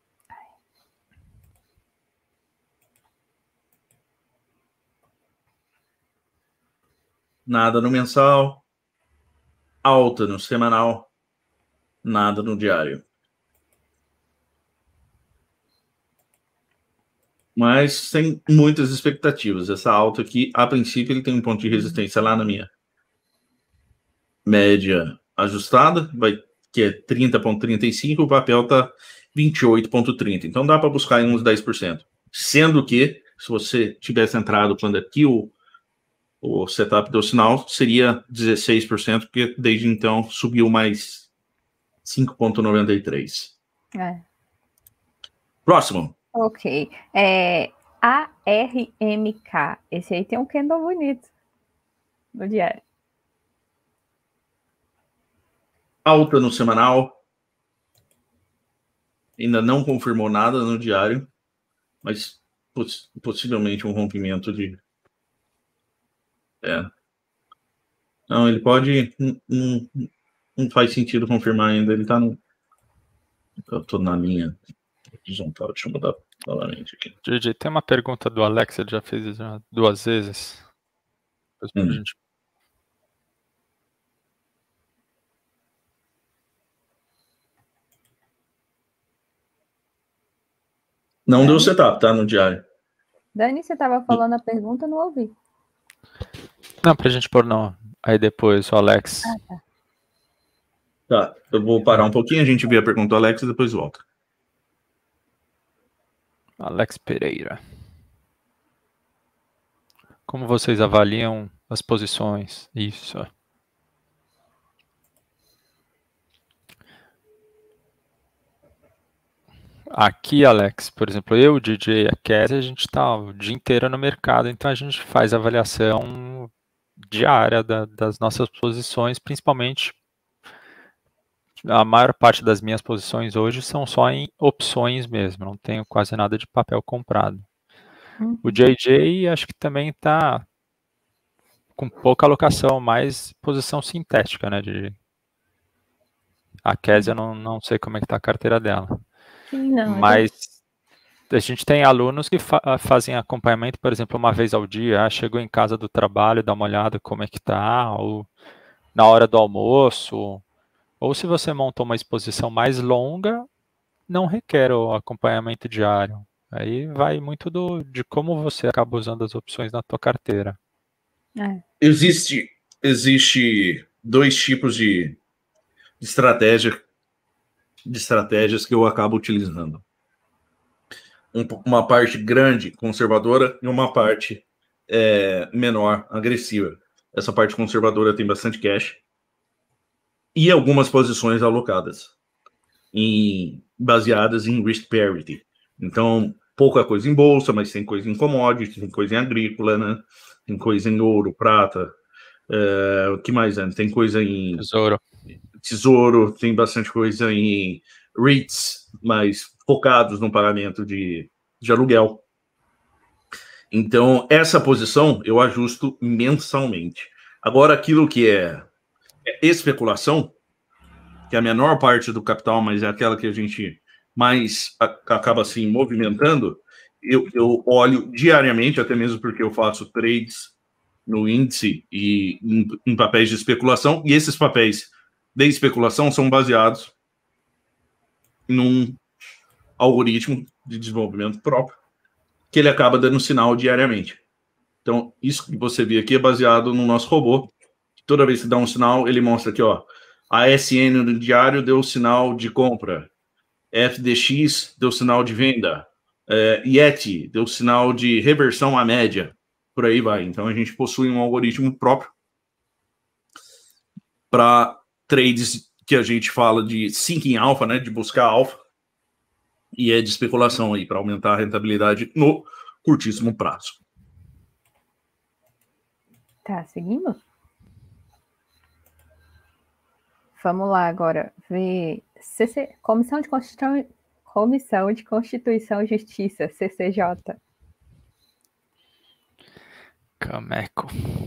Speaker 1: Nada no mensal. Alta no semanal. Nada no diário. Mas sem muitas expectativas. Essa alta aqui, a princípio, ele tem um ponto de resistência lá na minha média ajustada, vai, que é trinta vírgula trinta e cinco, o papel está vinte e oito vírgula trinta. Então dá para buscar em uns dez por cento. Sendo que, se você tivesse entrado quando aqui o, o setup do sinal seria dezesseis por cento, porque desde então subiu mais cinco vírgula noventa e três.
Speaker 3: É.
Speaker 1: Próximo.
Speaker 3: Ok. É, A R M K. Esse aí tem um candle bonito no diário.
Speaker 1: Alta no semanal. Ainda não confirmou nada no diário, mas poss possivelmente um rompimento de... É. Não, ele pode... Não, não, não faz sentido confirmar ainda. Ele tá no... Eu tô na linha horizontal. Deixa eu mudar novamente aqui.
Speaker 2: G J, tem uma pergunta do Alex, ele já fez isso já duas vezes. Depois pra
Speaker 1: Hum.
Speaker 2: gente...
Speaker 1: Não
Speaker 3: Dani?
Speaker 1: deu setup, tá? No diário.
Speaker 3: Dani, você estava falando a pergunta, não ouvi.
Speaker 2: Não, pra gente pôr não. Aí depois o Alex.
Speaker 3: Ah, tá.
Speaker 1: Tá, eu vou parar um pouquinho, a gente vê a pergunta do Alex e depois volta.
Speaker 2: Alex Pereira. Como vocês avaliam as posições? Isso. Aqui, Alex, por exemplo, eu, o D J, a Kézia, a gente está o dia inteiro no mercado, então a gente faz avaliação diária da, das nossas posições, principalmente a maior parte das minhas posições hoje são só em opções mesmo, não tenho quase nada de papel comprado.
Speaker 3: Uhum.
Speaker 2: O J J acho que também está com pouca alocação, mais posição sintética, né? De... A Kézia, não, não sei como é que está a carteira dela.
Speaker 3: Sim, não,
Speaker 2: Mas a gente tem alunos que fa fazem acompanhamento, por exemplo, uma vez ao dia, ah, chegou em casa do trabalho, dá uma olhada como é que tá, ou na hora do almoço, ou se você montou uma exposição mais longa, não requer o acompanhamento diário. Aí vai muito do, de como você acaba usando as opções na tua carteira.
Speaker 3: É.
Speaker 1: Existe, existe dois tipos de estratégia, de estratégias que eu acabo utilizando. Um, uma parte grande, conservadora, e uma parte é, menor, agressiva. Essa parte conservadora tem bastante cash e algumas posições alocadas, em, baseadas em risk parity. Então, pouca coisa em bolsa, mas tem coisa em commodity, tem coisa em agrícola, né? Tem coisa em ouro, prata. É, o que mais é? Tem coisa em
Speaker 2: Tesouro.
Speaker 1: tesouro, tem bastante coisa em REITs, mas focados no pagamento de, de aluguel. Então, essa posição eu ajusto mensalmente. Agora, aquilo que é, é especulação, que é a menor parte do capital, mas é aquela que a gente mais a, acaba se assim, movimentando, eu, eu olho diariamente, até mesmo porque eu faço trades no índice e em, em papéis de especulação, e esses papéis de especulação são baseados num algoritmo de desenvolvimento próprio, que ele acaba dando sinal diariamente. Então, isso que você vê aqui é baseado no nosso robô. Toda vez que dá um sinal, ele mostra aqui, ó, a S N no diário deu sinal de compra, F D X deu sinal de venda, é, Yeti deu sinal de reversão à média, por aí vai. Então, a gente possui um algoritmo próprio para trades que a gente fala de seeking alpha, né, de buscar alfa, e é de especulação aí, para aumentar a rentabilidade no curtíssimo prazo.
Speaker 3: Tá, seguimos? Vamos lá agora ver C C... Comissão de Constituição, Comissão de Constituição e Justiça, C C J.
Speaker 2: Cameco.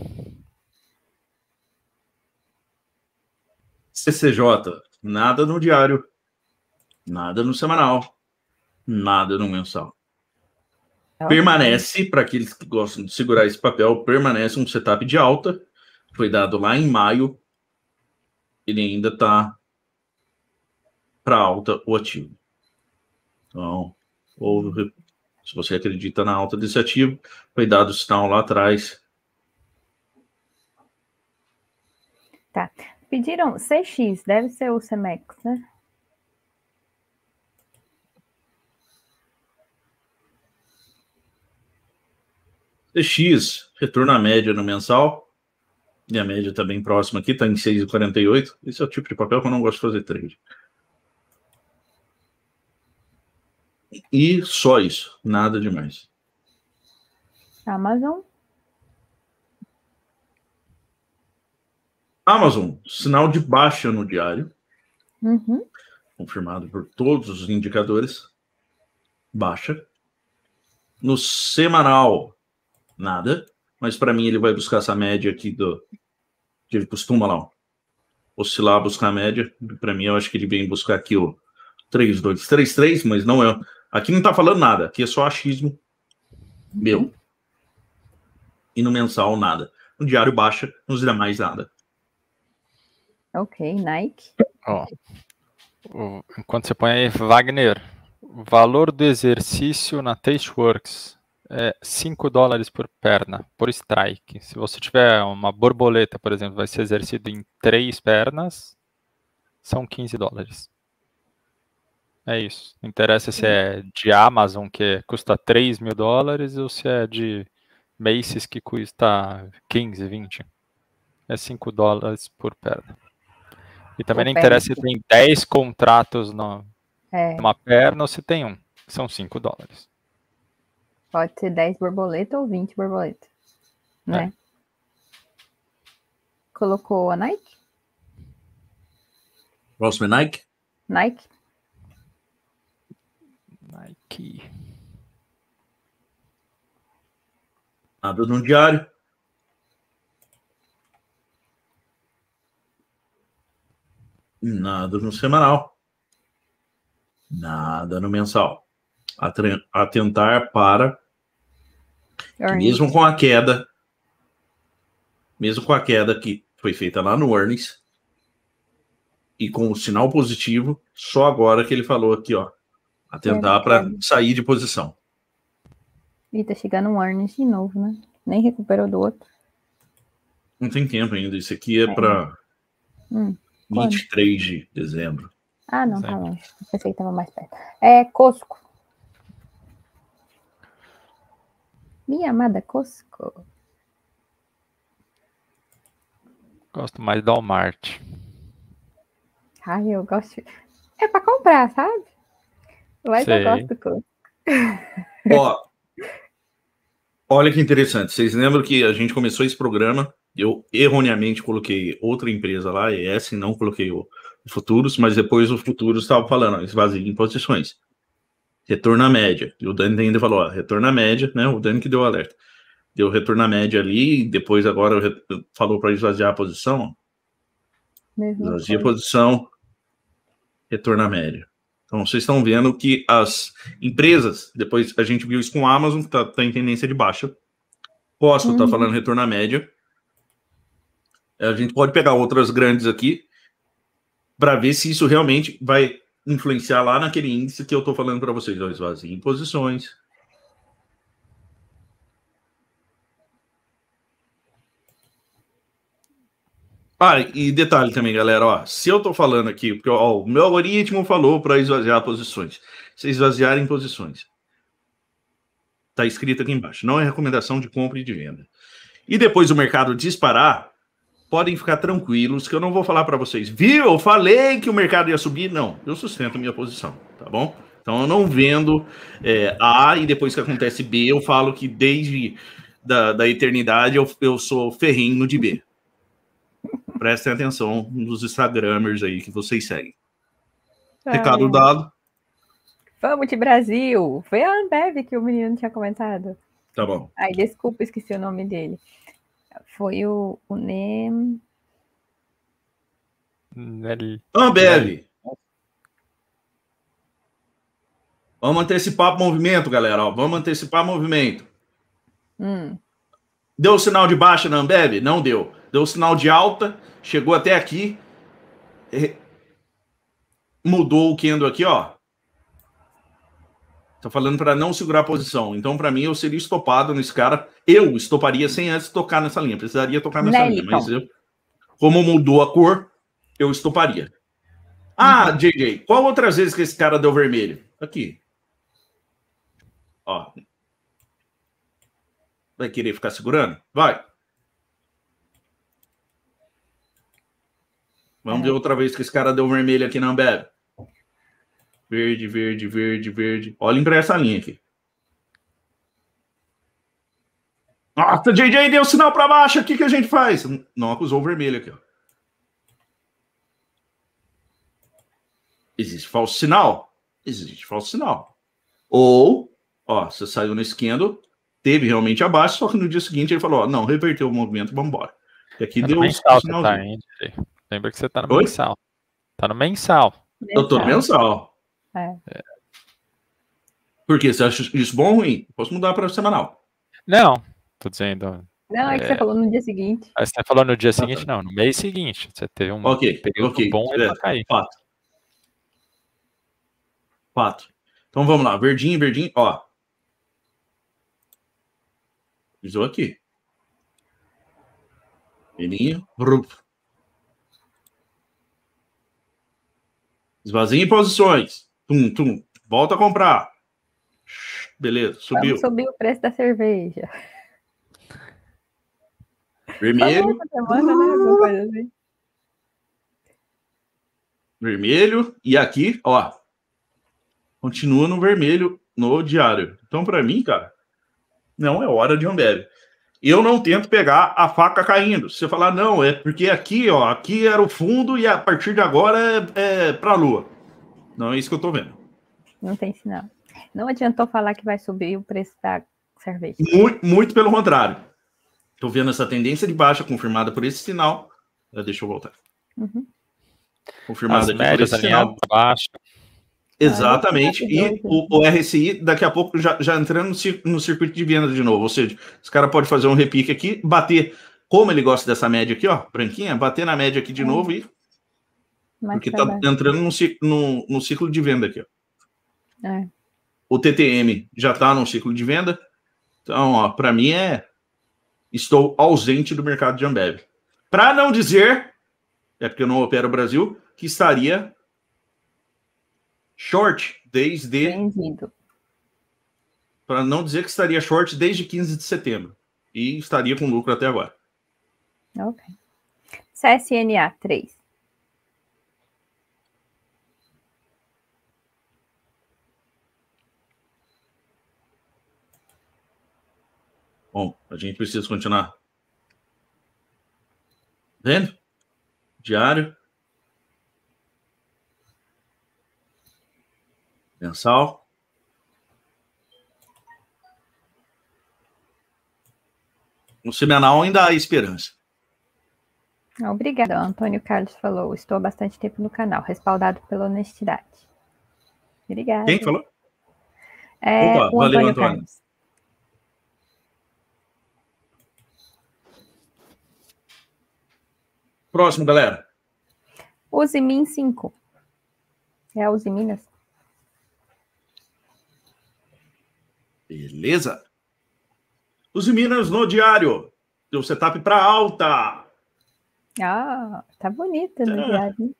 Speaker 1: C C J, nada no diário, nada no semanal, nada no mensal.
Speaker 3: Okay.
Speaker 1: Permanece, para aqueles que gostam de segurar esse papel, permanece um setup de alta, foi dado lá em maio, ele ainda está para alta o ativo. Então, ou, se você acredita na alta desse ativo, foi dado o sinal lá atrás.
Speaker 3: Tá. Pediram C X, deve ser o Cemex, né?
Speaker 1: C X Retorno à média no mensal. E a média está bem próxima aqui, está em seis vírgula quarenta e oito. Esse é o tipo de papel que eu não gosto de fazer trade. E só isso, nada demais.
Speaker 3: Amazon.
Speaker 1: Amazon, sinal de baixa no diário.
Speaker 3: Uhum.
Speaker 1: Confirmado por todos os indicadores. Baixa. No semanal, nada. Mas para mim ele vai buscar essa média aqui do que ele costuma lá, ó, oscilar, buscar a média. Para mim eu acho que ele vem buscar aqui o três dois três três, mas não é. Aqui não tá falando nada, aqui é só achismo meu.
Speaker 3: Uhum.
Speaker 1: E no mensal nada. No diário baixa, nos demais nada.
Speaker 3: Ok, Nike.
Speaker 2: Ó, o- enquanto você põe aí, Wagner, o valor do exercício na Tasteworks é cinco dólares por perna, por strike. Se você tiver uma borboleta, por exemplo, vai ser exercido em três pernas, são quinze dólares. É isso. Não interessa se é de Amazon, que custa três mil dólares, ou se é de Macy's, que custa quinze, vinte. É cinco dólares por perna. E também
Speaker 3: Por
Speaker 2: não interessa se tem dez contratos no,
Speaker 3: É,
Speaker 2: numa perna ou se tem um. São cinco dólares.
Speaker 3: pode ser dez borboleta ou vinte borboleta, né? Colocou a Nike?
Speaker 1: Próximo é Nike.
Speaker 3: Nike?
Speaker 2: Nike.
Speaker 1: Nada no diário. Nada no semanal. Nada no mensal. Atre- Atentar para, mesmo com a queda, mesmo com a queda que foi feita lá no earnings, e com o sinal positivo, só agora que ele falou aqui, ó, atentar para sair de posição.
Speaker 3: E tá chegando um earnings de novo, né? Nem recuperou do outro.
Speaker 1: Não tem tempo ainda. Isso aqui é,
Speaker 3: É.
Speaker 1: para
Speaker 3: Hum,
Speaker 1: vinte e três de dezembro.
Speaker 3: Ah, não, tá
Speaker 2: Dezembro.
Speaker 3: longe. Eu pensei que tava mais perto. É Costco. Minha amada Costco.
Speaker 2: Gosto mais da Walmart.
Speaker 3: Ai, eu gosto. de- É pra comprar, sabe? Mas eu
Speaker 2: Sei.
Speaker 3: gosto do Costco.
Speaker 1: Ó, olha que interessante. Vocês lembram que a gente começou esse programa? Eu erroneamente coloquei outra empresa lá, E S, não coloquei o Futuros, mas depois o Futuros estava falando, ó, esvazia em posições. Retorno à média. E o Dani ainda falou, ó, retorno à média, né? O Dani que deu o alerta. Deu retorno à média ali, e depois agora re- falou para esvaziar a posição. Ó.
Speaker 3: Mesma
Speaker 1: Esvazia a
Speaker 3: coisa.
Speaker 1: posição, retorno à média. Então, vocês estão vendo que as empresas, depois a gente viu isso com a Amazon, que está tá em tendência de baixa. Costco está
Speaker 3: Uhum.
Speaker 1: falando retorno à média. A gente pode pegar outras grandes aqui para ver se isso realmente vai influenciar lá naquele índice que eu estou falando para vocês. Ó, esvazia em posições. Ah, e detalhe também, galera, ó, se eu tô falando aqui, porque ó, o meu algoritmo falou para esvaziar posições. Se esvaziarem posições. Tá escrito aqui embaixo. Não é recomendação de compra e de venda. E depois o mercado disparar, podem ficar tranquilos que eu não vou falar para vocês. Viu? Eu falei que o mercado ia subir. Não, eu sustento a minha posição, tá bom? Então eu não vendo é, A e depois que acontece B, eu falo que desde da, da eternidade eu, eu sou ferrenho de B. Prestem atenção nos Instagramers aí que vocês seguem. Recado
Speaker 3: Ai.
Speaker 1: dado.
Speaker 3: Vamos de Brasil. Foi a Ambev que o menino tinha comentado.
Speaker 1: Tá bom.
Speaker 3: Ai, desculpa, esqueci o nome dele. Foi o, o Nem.
Speaker 2: Nelly.
Speaker 1: Ambev. Vamos antecipar o movimento, galera. Ó, vamos antecipar o movimento.
Speaker 3: Hum.
Speaker 1: Deu sinal de baixa na Ambev? Não deu. Deu sinal de alta, chegou até aqui. Mudou o candle aqui, ó. Tá falando para não segurar a posição. Então, para mim, eu seria estopado nesse cara. Eu estoparia sem antes tocar nessa linha. Precisaria tocar nessa
Speaker 3: Nelly,
Speaker 1: linha. Mas eu, como mudou a cor, eu estoparia. Ah,
Speaker 3: Uhum.
Speaker 1: J J, qual outras vezes que esse cara deu vermelho? Aqui. Ó. Vai querer ficar segurando? Vai. Vamos é. ver outra vez que esse cara deu vermelho aqui na Ambev. Verde, verde, verde, verde. Olhem para essa linha aqui. Nossa, J J deu sinal para baixo. O que, que a gente faz? Não acusou o vermelho aqui. Ó. Existe falso sinal? Existe falso sinal. Ou, ó, você saiu no esquendo, teve realmente abaixo, só que no dia seguinte ele falou, ó, não, reverteu o movimento, vamos embora. E aqui
Speaker 2: tá
Speaker 1: deu
Speaker 2: o
Speaker 1: sinal.
Speaker 2: Tá, lembra que você tá no Oi? mensal. Tá no mensal.
Speaker 1: Eu tô no mensal.
Speaker 3: É.
Speaker 2: É.
Speaker 1: Por quê? Você acha isso bom ou ruim? Posso mudar para semanal.
Speaker 2: Não, tô dizendo...
Speaker 3: Não, é que é... você falou no dia seguinte.
Speaker 2: Aí você falou no dia seguinte, não, no mês seguinte. Você teve um
Speaker 1: okay,
Speaker 2: período
Speaker 1: okay.
Speaker 2: bom
Speaker 1: é,
Speaker 2: pra cair.
Speaker 1: Fato. Fato. Então vamos lá, verdinho, verdinho, ó. Pisou aqui. Vermelhinho. Esvazia em posições. Tum, tum. Volta a comprar. Beleza, subiu.
Speaker 3: Vamos subir o preço da cerveja.
Speaker 1: Vermelho.
Speaker 3: Semana, né? Alguma coisa assim.
Speaker 1: Vermelho. E aqui, ó. Continua no vermelho no diário. Então, para mim, cara, não é hora de Ambev. Eu não tento pegar a faca caindo. Se você falar, não, é porque aqui, ó, aqui era o fundo e a partir de agora é, é para a lua. Não é isso que eu tô vendo.
Speaker 3: Não tem sinal. Não adiantou falar que vai subir o preço da cerveja.
Speaker 1: Muito, muito pelo contrário. Tô vendo essa tendência de baixa confirmada por esse sinal. Deixa eu voltar.
Speaker 3: Uhum.
Speaker 1: Confirmada
Speaker 2: As
Speaker 1: aqui
Speaker 2: médias
Speaker 1: por esse sinal.
Speaker 2: Baixa.
Speaker 1: Exatamente, e o, o R S I daqui a pouco já, já entrando no, no circuito de venda de novo, ou seja, esse cara pode fazer um repique aqui, bater, como ele gosta dessa média aqui, ó, branquinha, bater na média aqui de é. novo e... Mais porque tá baixo. Entrando no, no, no ciclo de venda aqui, ó.
Speaker 3: É.
Speaker 1: O T T M já tá no ciclo de venda, então, ó, para mim é... Estou ausente do mercado de Ambev. Para não dizer, é porque eu não opero o Brasil, que estaria... short desde...
Speaker 3: Bem-vindo.
Speaker 1: Para não dizer que estaria short desde quinze de setembro. E estaria com lucro até agora.
Speaker 3: Ok. C S N A três.
Speaker 1: Bom, a gente precisa continuar. Vendo? Diário. Mensal. No semanal ainda há esperança.
Speaker 3: Obrigada, Antônio Carlos falou. Estou há bastante tempo no canal, respaldado pela honestidade. Obrigada.
Speaker 1: Quem falou?
Speaker 3: É,
Speaker 1: Opa,
Speaker 3: o
Speaker 1: valeu,
Speaker 3: Antônio,
Speaker 1: Antônio.
Speaker 3: Carlos.
Speaker 1: Próximo, galera.
Speaker 3: Uzimin cinco. É a Usiminas.
Speaker 1: Beleza. Os Minas no diário. Deu setup para alta.
Speaker 3: Ah, tá bonito no
Speaker 1: é.
Speaker 3: diário. Hein?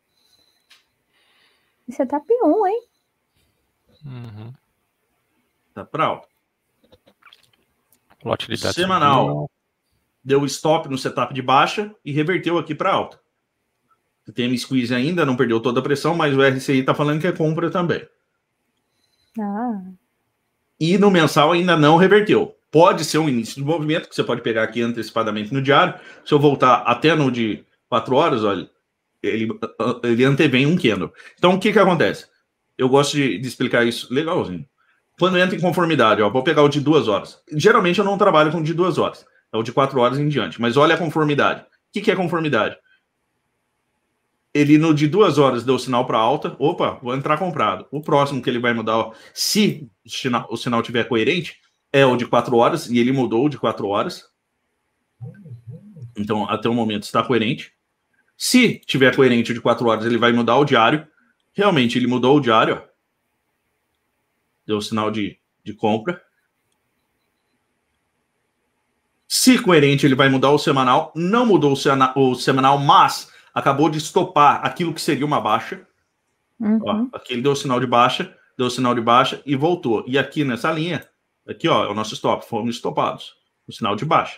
Speaker 3: Setup um, hein?
Speaker 2: Uhum.
Speaker 1: Tá para alta.
Speaker 2: Volatilidade
Speaker 1: semanal. Deu stop no setup de baixa e reverteu aqui para alta. O T M Squeeze ainda não perdeu toda a pressão, mas o R S I tá falando que é compra também.
Speaker 3: Ah.
Speaker 1: E no mensal ainda não reverteu. Pode ser um início de movimento, que você pode pegar aqui antecipadamente no diário. Se eu voltar até no de quatro horas, olha, ele, ele antevém um candle. Então, o que que acontece? Eu gosto de, de explicar isso legalzinho. Quando entra em conformidade, ó, vou pegar o de duas horas. Geralmente eu não trabalho com o de duas horas. É o de quatro horas em diante. Mas olha a conformidade. O que que é conformidade? Ele no de duas horas deu sinal para alta. Opa, vou entrar comprado. O próximo que ele vai mudar, ó, se o sinal, o sinal tiver coerente, é o de quatro horas, e ele mudou o de quatro horas. Então, até o momento está coerente. Se tiver coerente o de quatro horas, ele vai mudar o diário. Realmente, ele mudou o diário. Ó. Deu sinal de, de compra. Se coerente, ele vai mudar o semanal. Não mudou o, sena, o semanal, mas acabou de estopar aquilo que seria uma baixa.
Speaker 3: Uhum.
Speaker 1: Ó, aqui ele deu sinal de baixa, deu sinal de baixa e voltou. E aqui nessa linha... Aqui, ó, é o nosso stop. Fomos estopados. o sinal de baixa.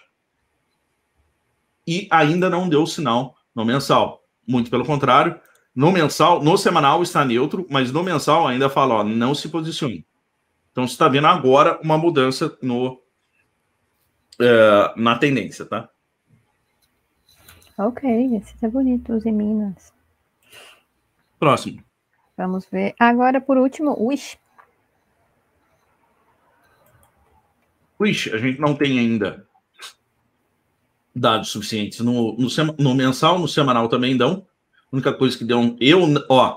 Speaker 1: E ainda não deu sinal no mensal. Muito pelo contrário, no mensal, no semanal está neutro, mas no mensal ainda fala, ó, não se posicione. Então, você está vendo agora uma mudança no, uh, na tendência, tá?
Speaker 3: Ok, esse é bonito, os em Minas.
Speaker 1: Próximo.
Speaker 3: Vamos ver. Agora, por último, Wish.
Speaker 1: Wish, a gente não tem ainda dados suficientes. No, no, sema, no mensal, no semanal também dão. A única coisa que deu... Eu, ó...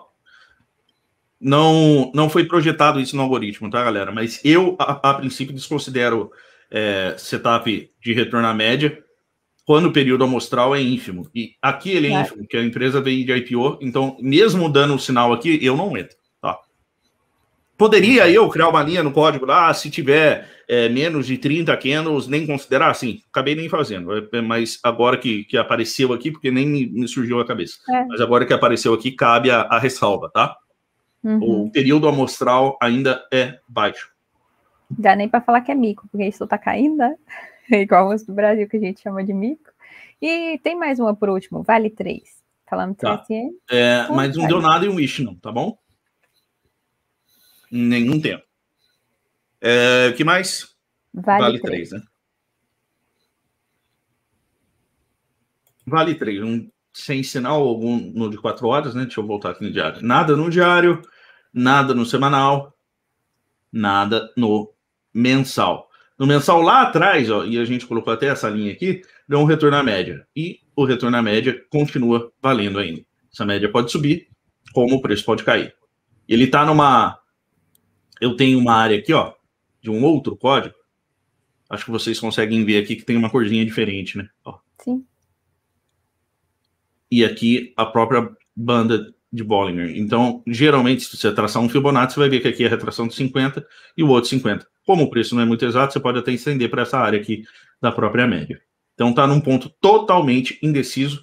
Speaker 1: Não, não foi projetado isso no algoritmo, tá, galera? Mas eu, a, a princípio, desconsidero é, setup de retorno à média quando o período amostral é ínfimo. E aqui ele é, é. ínfimo, porque a empresa veio de I P O, então, mesmo dando o sinal aqui, eu não entro, tá? Poderia eu criar uma linha no código lá, se tiver é, menos de trinta candles, nem considerar? Sim, acabei nem fazendo. Mas agora que, que apareceu aqui, porque nem me, me surgiu a cabeça. É. Mas agora que apareceu aqui, cabe a, a ressalva, tá? Uhum. O período amostral ainda é baixo.
Speaker 3: Dá nem para falar que é mico, porque isso tá caindo, né? É igual os do Brasil que a gente chama de mico. E tem mais uma por último, Vale três. Falando de
Speaker 1: tá.
Speaker 3: C S N.
Speaker 1: É, mas não vale. Deu nada em Wish, não, tá bom? Nenhum tempo. O é, que mais?
Speaker 3: Vale,
Speaker 1: vale três, né? Vale três. Um, sem sinal algum no de quatro horas, né? Deixa eu voltar aqui no diário. Nada no diário, nada no semanal, nada no mensal. No mensal lá atrás, ó, e a gente colocou até essa linha aqui, deu um retorno à média. E o retorno à média continua valendo ainda. Essa média pode subir, como o preço pode cair. Ele está numa... Eu tenho uma área aqui, ó, de um outro código. Acho que vocês conseguem ver aqui que tem uma corzinha diferente, né? Ó.
Speaker 3: Sim.
Speaker 1: E aqui a própria banda de Bollinger. Então, geralmente, se você traçar um Fibonacci, você vai ver que aqui é a retração de cinquenta e o outro cinquenta. Como o preço não é muito exato, você pode até estender para essa área aqui da própria média. Então, está num ponto totalmente indeciso.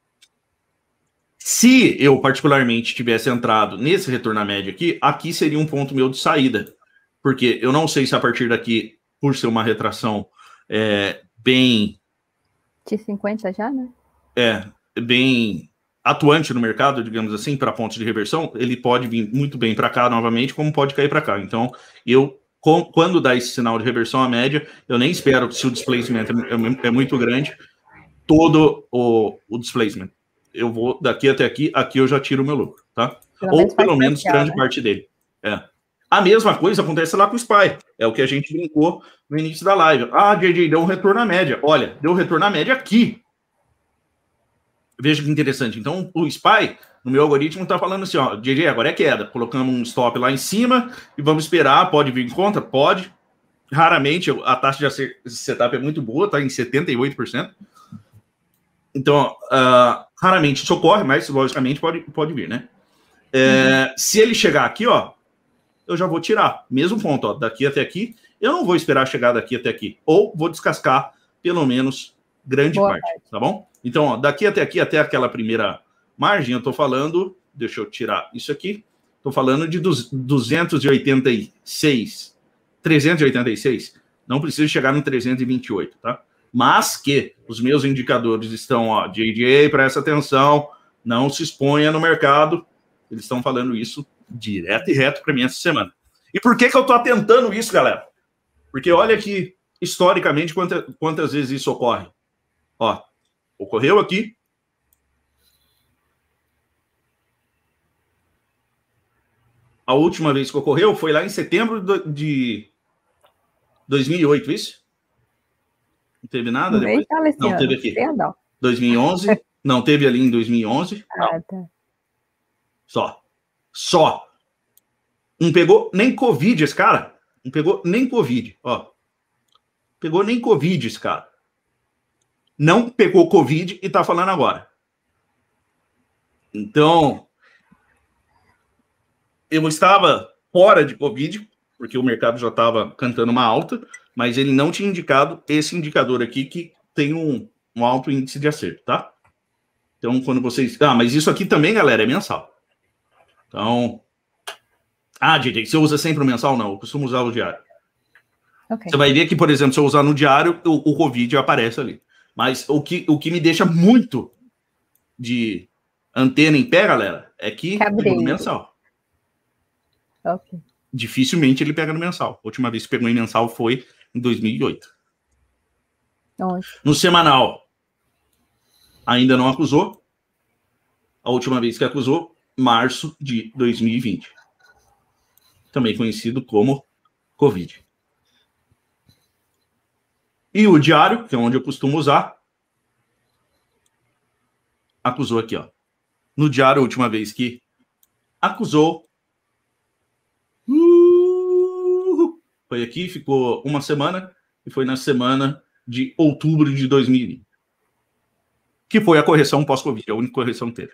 Speaker 1: Se eu, particularmente, tivesse entrado nesse retorno à média aqui, aqui seria um ponto meu de saída. Porque eu não sei se a partir daqui, por ser uma retração é, bem...
Speaker 3: De cinquenta já, né?
Speaker 1: É, bem atuante no mercado, digamos assim, para pontos de reversão, ele pode vir muito bem para cá novamente, como pode cair para cá. Então, eu, com, quando dá esse sinal de reversão à média, eu nem espero, se o displacement é, é muito grande, todo o, o displacement. Eu vou daqui até aqui, aqui eu já tiro o meu lucro, tá? Pelo Ou pelo menos grande né? parte dele. É. A mesma coisa acontece lá com o S P Y. É o que a gente brincou no início da live. Ah, J J, deu um retorno à média. Olha, deu um retorno à média aqui. Veja que interessante. Então, o S P Y, no meu algoritmo, está falando assim, ó, J J, agora é queda. Colocamos um stop lá em cima e vamos esperar. Pode vir em conta? Pode. Raramente, a taxa de setup é muito boa, está em setenta e oito por cento. Então, uh, raramente isso ocorre, mas, logicamente, pode, pode vir, né? É, uhum. Se ele chegar aqui, ó, eu já vou tirar. Mesmo ponto, ó, daqui até aqui. Eu não vou esperar chegar daqui até aqui. Ou vou descascar, pelo menos, grande Boa parte, parte, tá bom? Então, ó, daqui até aqui, até aquela primeira margem, eu tô falando... Deixa eu tirar isso aqui. Tô falando de duzentos e oitenta e seis. trezentos e oitenta e seis. Não preciso chegar no trezentos e vinte e oito, tá? Mas que os meus indicadores estão, ó, J J, presta atenção, não se exponha no mercado. Eles estão falando isso direto e reto para mim essa semana. E por que que eu tô atentando isso, galera? Porque olha aqui, historicamente, quanta, quantas vezes isso ocorre. Ó, ocorreu aqui. A última vez que ocorreu foi lá em setembro de dois mil e oito, isso? Não teve nada depois? Não, teve aqui. Perdão. dois mil e onze. Não, teve ali em dois mil e onze.
Speaker 3: Ah, tá.
Speaker 1: Só. Só. Não pegou nem Covid esse cara. Não pegou nem Covid. Ó. Pegou nem Covid esse cara. Não pegou Covid e tá falando agora. Então, eu estava fora de Covid, porque o mercado já estava cantando uma alta, mas ele não tinha indicado esse indicador aqui que tem um, um alto índice de acerto, tá? Então, quando vocês... Ah, mas isso aqui também, galera, é mensal. Então... Ah, J J, você usa sempre o mensal? Não, eu costumo usar o diário.
Speaker 3: Okay.
Speaker 1: Você vai ver que, por exemplo, se eu usar no diário, o, o Covid aparece ali. Mas o que, o que me deixa muito de antena em pé, galera, é que pegou no mensal.
Speaker 3: Okay.
Speaker 1: Dificilmente ele pega no mensal. A última vez que pegou em mensal foi em dois mil e oito.
Speaker 3: Onde?
Speaker 1: No semanal, ainda não acusou. A última vez que acusou, março de dois mil e vinte. Também conhecido como Covid. E o diário, que é onde eu costumo usar, acusou aqui, ó. No diário, a última vez que acusou, uh, foi aqui, ficou uma semana, e foi na semana de outubro de dois mil e vinte. Que foi a correção pós-Covid, a única correção que teve.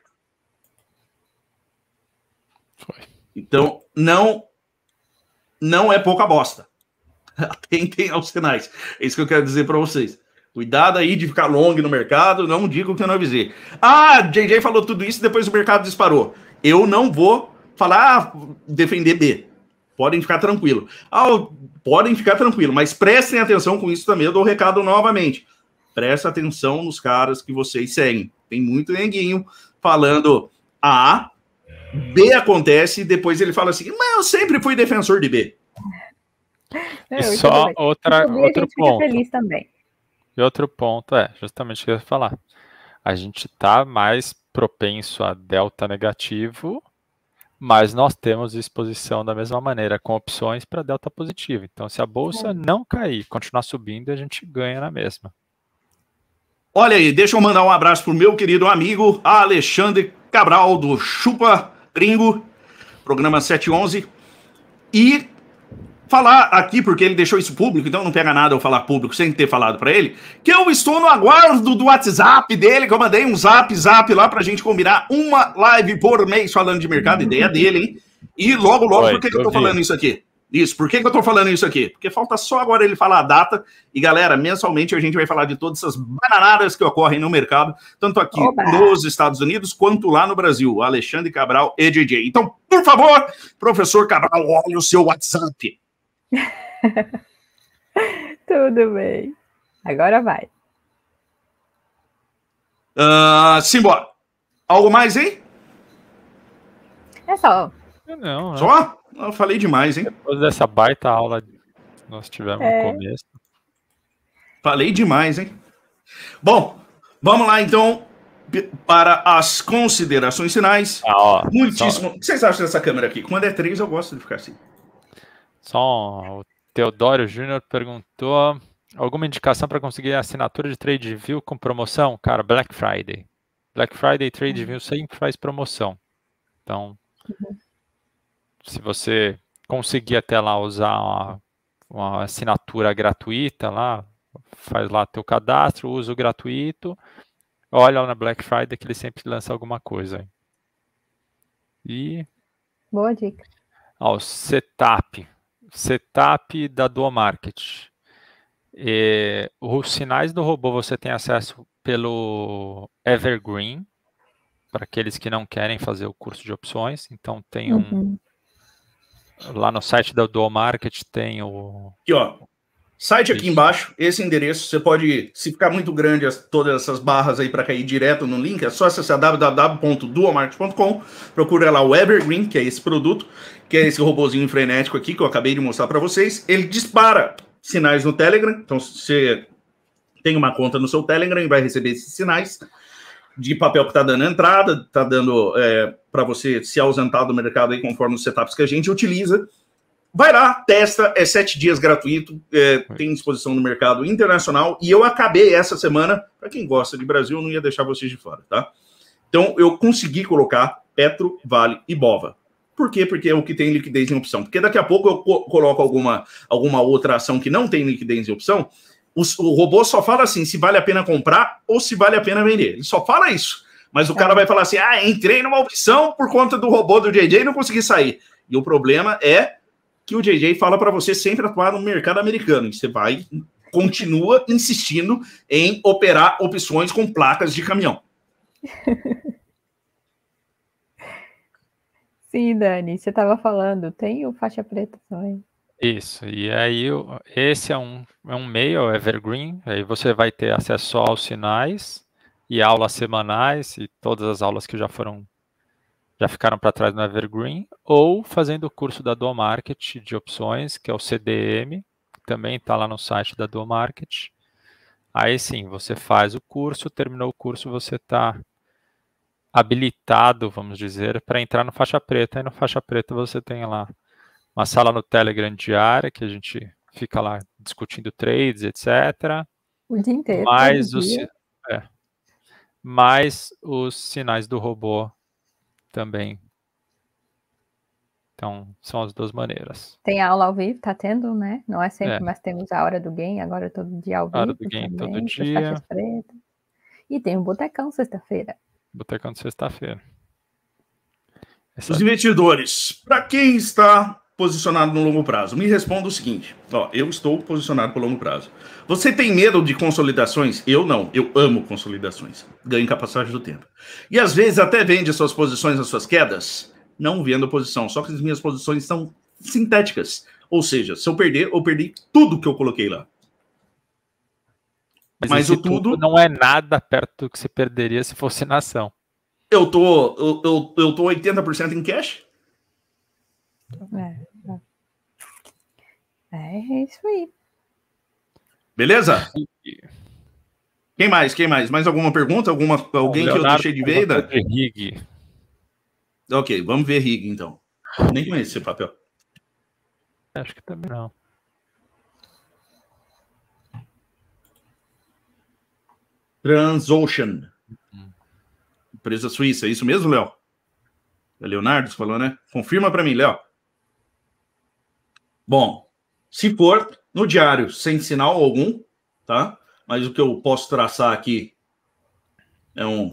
Speaker 2: Foi.
Speaker 1: Então, não, não é pouca bosta. Atentem aos sinais. É isso que eu quero dizer para vocês. Cuidado aí de ficar long no mercado, não diga o que eu não avisei. Ah, J J falou tudo isso e depois o mercado disparou. Eu não vou falar, ah, defender B. Podem ficar tranquilo. Ah, podem ficar tranquilo, mas prestem atenção com isso também. Eu dou o recado novamente. Presta atenção nos caras que vocês seguem. Tem muito neguinho falando A, B acontece, e depois ele fala assim, mas eu sempre fui defensor de B.
Speaker 2: E só outra, outro ponto.
Speaker 3: Feliz também.
Speaker 2: E outro ponto é, justamente o que eu ia falar. A gente está mais propenso a delta negativo, mas nós temos exposição da mesma maneira, com opções para delta positivo. Então, se a bolsa é. não cair, continuar subindo, a gente ganha na mesma.
Speaker 1: Olha aí, deixa eu mandar um abraço pro meu querido amigo Alexandre Cabral, do Chupa Gringo, programa sete onze. E falar aqui, porque ele deixou isso público, então não pega nada eu falar público sem ter falado para ele, que eu estou no aguardo do WhatsApp dele, que eu mandei um zap, zap lá pra gente combinar uma live por mês falando de mercado, ideia dele, hein? E logo, logo, Oi, por que, que eu tô vi. falando isso aqui? Isso, por que, que eu tô falando isso aqui? Porque falta só agora ele falar a data, e galera, mensalmente a gente vai falar de todas essas bananadas que ocorrem no mercado, tanto aqui Oba. nos Estados Unidos, quanto lá no Brasil, Alexandre Cabral e J J. Então, por favor, professor Cabral, olha o seu WhatsApp.
Speaker 3: Tudo bem. Agora vai.
Speaker 1: Uh, simbora. Algo mais, hein?
Speaker 3: É só.
Speaker 2: Não,
Speaker 1: só? Eu falei demais, hein?
Speaker 2: Depois dessa baita aula que nós tivemos é. no começo.
Speaker 1: Falei demais, hein? Bom, vamos lá então para as considerações finais.
Speaker 2: Ah, ó,
Speaker 1: Muitíssimo.
Speaker 2: só...
Speaker 1: O que vocês acham dessa câmera aqui? Quando é três, eu gosto de ficar assim.
Speaker 2: Só o Teodoro Júnior perguntou alguma indicação para conseguir a assinatura de TradeView com promoção? Cara, Black Friday. Black Friday TradeView sempre faz promoção. Então, uhum. se você conseguir até lá usar uma, uma assinatura gratuita lá, faz lá teu cadastro, usa o gratuito, olha lá na Black Friday que ele sempre lança alguma coisa. E...
Speaker 3: Boa dica.
Speaker 2: Ó, o setup. Setup da Dual Market. E os sinais do robô você tem acesso pelo Evergreen, para aqueles que não querem fazer o curso de opções. Então tem um... Uhum. Lá no site da Dual Market tem o...
Speaker 1: Aqui, ó. Site aqui Isso. embaixo, esse endereço, você pode, se ficar muito grande as, todas essas barras aí para cair direto no link, é só acessar w w w ponto dual market ponto com, procura lá o Evergreen, que é esse produto, que é esse robozinho frenético aqui, que eu acabei de mostrar para vocês. Ele dispara sinais no Telegram, então se você tem uma conta no seu Telegram, vai receber esses sinais de papel que está dando entrada, está dando é, para você se ausentar do mercado aí conforme os setups que a gente utiliza. Vai lá, testa, é sete dias gratuito, é, tem exposição no mercado internacional, e eu acabei essa semana, para quem gosta de Brasil, eu não ia deixar vocês de fora, tá? Então, eu consegui colocar Petro, Vale e Bova. Por quê? Porque é o que tem liquidez em opção. Porque daqui a pouco eu co coloco alguma, alguma outra ação que não tem liquidez em opção, o, o robô só fala assim, se vale a pena comprar ou se vale a pena vender. Ele só fala isso. Mas o cara vai falar assim, ah, entrei numa opção por conta do robô do J J e não consegui sair. E o problema é que o J J fala para você sempre atuar no mercado americano. E você vai, continua insistindo em operar opções com placas de caminhão.
Speaker 3: Sim, Dani, você estava falando, tem o faixa preta também.
Speaker 2: Isso, e aí o- esse é um, é um meio, é o Evergreen, aí você vai ter acesso só aos sinais e aulas semanais e todas as aulas que já foram, já ficaram para trás no Evergreen, ou fazendo o curso da Dual Market de opções, que é o C D M, que também está lá no site da Dual Market. Aí sim, você faz o curso, terminou o curso, você está habilitado, vamos dizer, para entrar no faixa preta, e no faixa preta você tem lá uma sala no Telegram diária, que a gente fica lá discutindo trades, etcétera.
Speaker 3: O dia inteiro,
Speaker 2: Mais
Speaker 3: todo
Speaker 2: os,
Speaker 3: dia.
Speaker 2: é, mais os sinais do robô também. Então, são as duas maneiras.
Speaker 3: Tem aula ao vivo, tá tendo, né? Não é sempre,
Speaker 2: É,
Speaker 3: mas temos a hora do game, agora todo dia ao
Speaker 2: a hora
Speaker 3: vivo
Speaker 2: do game todo
Speaker 3: também, para as faixas
Speaker 2: dia,
Speaker 3: pretas. E tem o Botecão sexta-feira.
Speaker 2: botecão de sexta-feira. Essa-
Speaker 1: Os investidores, para quem está posicionado no longo prazo, me responda o seguinte: ó, eu estou posicionado para longo prazo. Você tem medo de consolidações? Eu não. Eu amo consolidações. Ganho capacidade do tempo. E às vezes até vende as suas posições, as suas quedas, não vendo a posição. Só que as minhas posições são sintéticas. Ou seja, se eu perder, eu perdi tudo que eu coloquei lá.
Speaker 2: Mas,
Speaker 1: Mas
Speaker 2: esse
Speaker 1: o
Speaker 2: tudo
Speaker 1: tudo,
Speaker 2: não é nada perto do que você perderia se fosse na ação.
Speaker 1: eu tô, eu, eu, eu tô oitenta por cento em cash.
Speaker 3: É, é isso aí.
Speaker 1: Beleza? Quem mais? Quem mais? Mais alguma pergunta? Alguma, alguém que eu
Speaker 2: Leonardo
Speaker 1: deixei de ver
Speaker 2: perguntou
Speaker 1: ainda?
Speaker 2: de rig.
Speaker 1: Ok, vamos ver rig então. Nem conheço esse papel.
Speaker 2: Acho que também não.
Speaker 1: Transocean. Empresa suíça, é isso mesmo, Léo? É Leonardo que falou, né? Confirma para mim, Léo. Bom, se for no diário, sem sinal algum, tá? Mas o que eu posso traçar aqui é um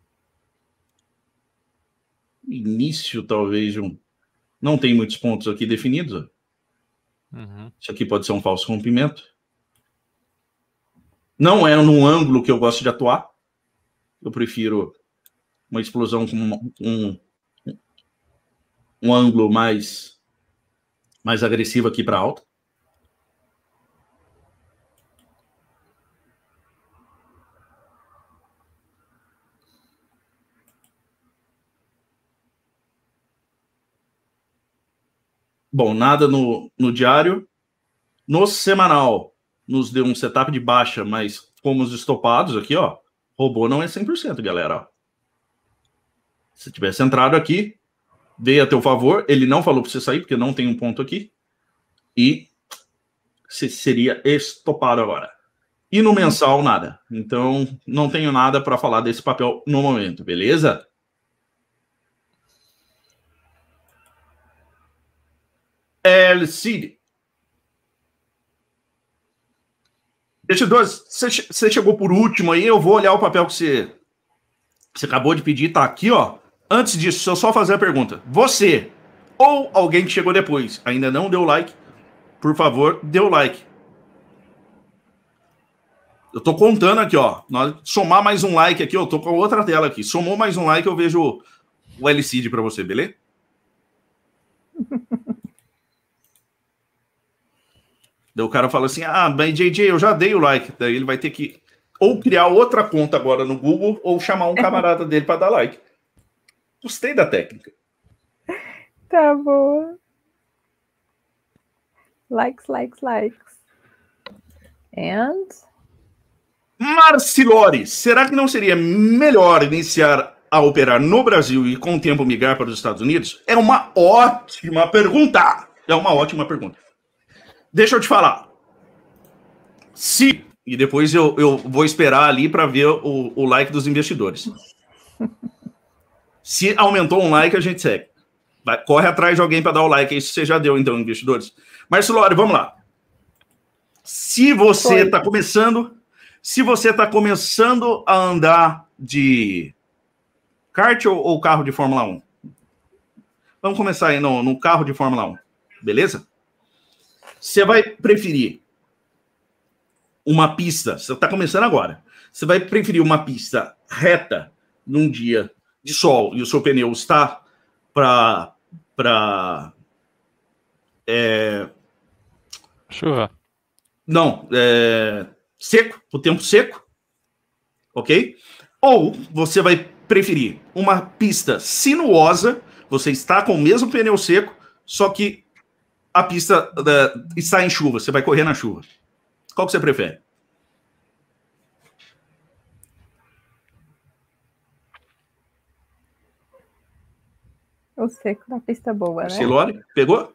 Speaker 1: início, talvez, de um. Não tem muitos pontos aqui definidos.
Speaker 2: Uhum.
Speaker 1: Isso aqui pode ser um falso rompimento. Não é num ângulo que eu gosto de atuar. Eu prefiro uma explosão com um, um, um ângulo mais, mais agressivo aqui para alta. Bom, nada no, no diário. No semanal, nos deu um setup de baixa, mas fomos estopados aqui, ó. Robô não é cem por cento, galera. Se tivesse entrado aqui, veio a teu favor. Ele não falou para você sair, porque não tem um ponto aqui. E você seria estopado agora. E no mensal, nada. Então, não tenho nada para falar desse papel no momento, beleza? L C D. Investidores, você chegou por último aí, eu vou olhar o papel que você, você acabou de pedir, tá aqui, ó. Antes disso, deixa eu só fazer a pergunta. Você, ou alguém que chegou depois, ainda não deu like, por favor, dê o like. Eu tô contando aqui, ó. Nós somar mais um like aqui, eu tô com a outra tela aqui. Somou mais um like, eu vejo o L C D pra você, beleza? Daí o cara fala assim: ah, mas J J, eu já dei o like. Daí ele vai ter que ou criar outra conta agora no Google ou chamar um camarada dele para dar like. Gostei da técnica.
Speaker 3: Tá boa. Likes, likes, likes. And...
Speaker 1: Marcilore, será que não seria melhor iniciar a operar no Brasil e com o tempo migrar para os Estados Unidos? É uma ótima pergunta. É uma ótima pergunta. Deixa eu te falar. Se, e depois eu, eu vou esperar ali para ver o, o like dos investidores. Se aumentou um like, a gente segue. Vai, corre atrás de alguém para dar o like. Isso você já deu, então, investidores. Marcilore, vamos lá. Se você está começando, se você está começando a andar de kart ou, ou carro de Fórmula um? Vamos começar aí no, no carro de Fórmula um, beleza? Você vai preferir uma pista, você está começando agora, você vai preferir uma pista reta num dia de sol e o seu pneu está para para é,
Speaker 2: Chuva.
Speaker 1: Não, é, seco, o tempo seco, ok? Ou você vai preferir uma pista sinuosa, você está com o mesmo pneu seco, só que a pista uh, está em chuva, você vai correr na chuva. Qual que você prefere?
Speaker 3: O seco da pista boa, né?
Speaker 1: Silone, pegou?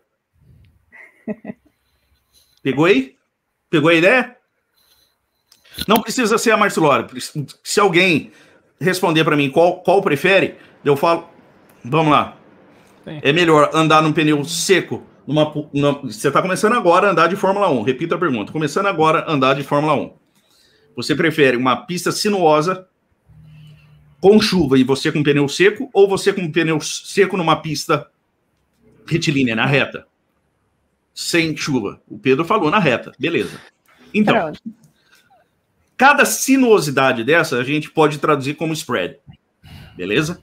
Speaker 1: Pegou aí? Pegou a ideia? Não precisa ser a Marcilore. Se alguém responder para mim qual, qual prefere, eu falo, vamos lá. Sim. É melhor andar num pneu seco. Numa, numa, você está começando agora a andar de Fórmula um. Repito a pergunta. Começando agora a andar de Fórmula um. Você prefere uma pista sinuosa com chuva e você com pneu seco, ou você com pneu seco numa pista retilínea, na reta? Sem chuva. O Pedro falou na reta. Beleza. Então, Pronto. Cada sinuosidade dessa a gente pode traduzir como spread. Beleza?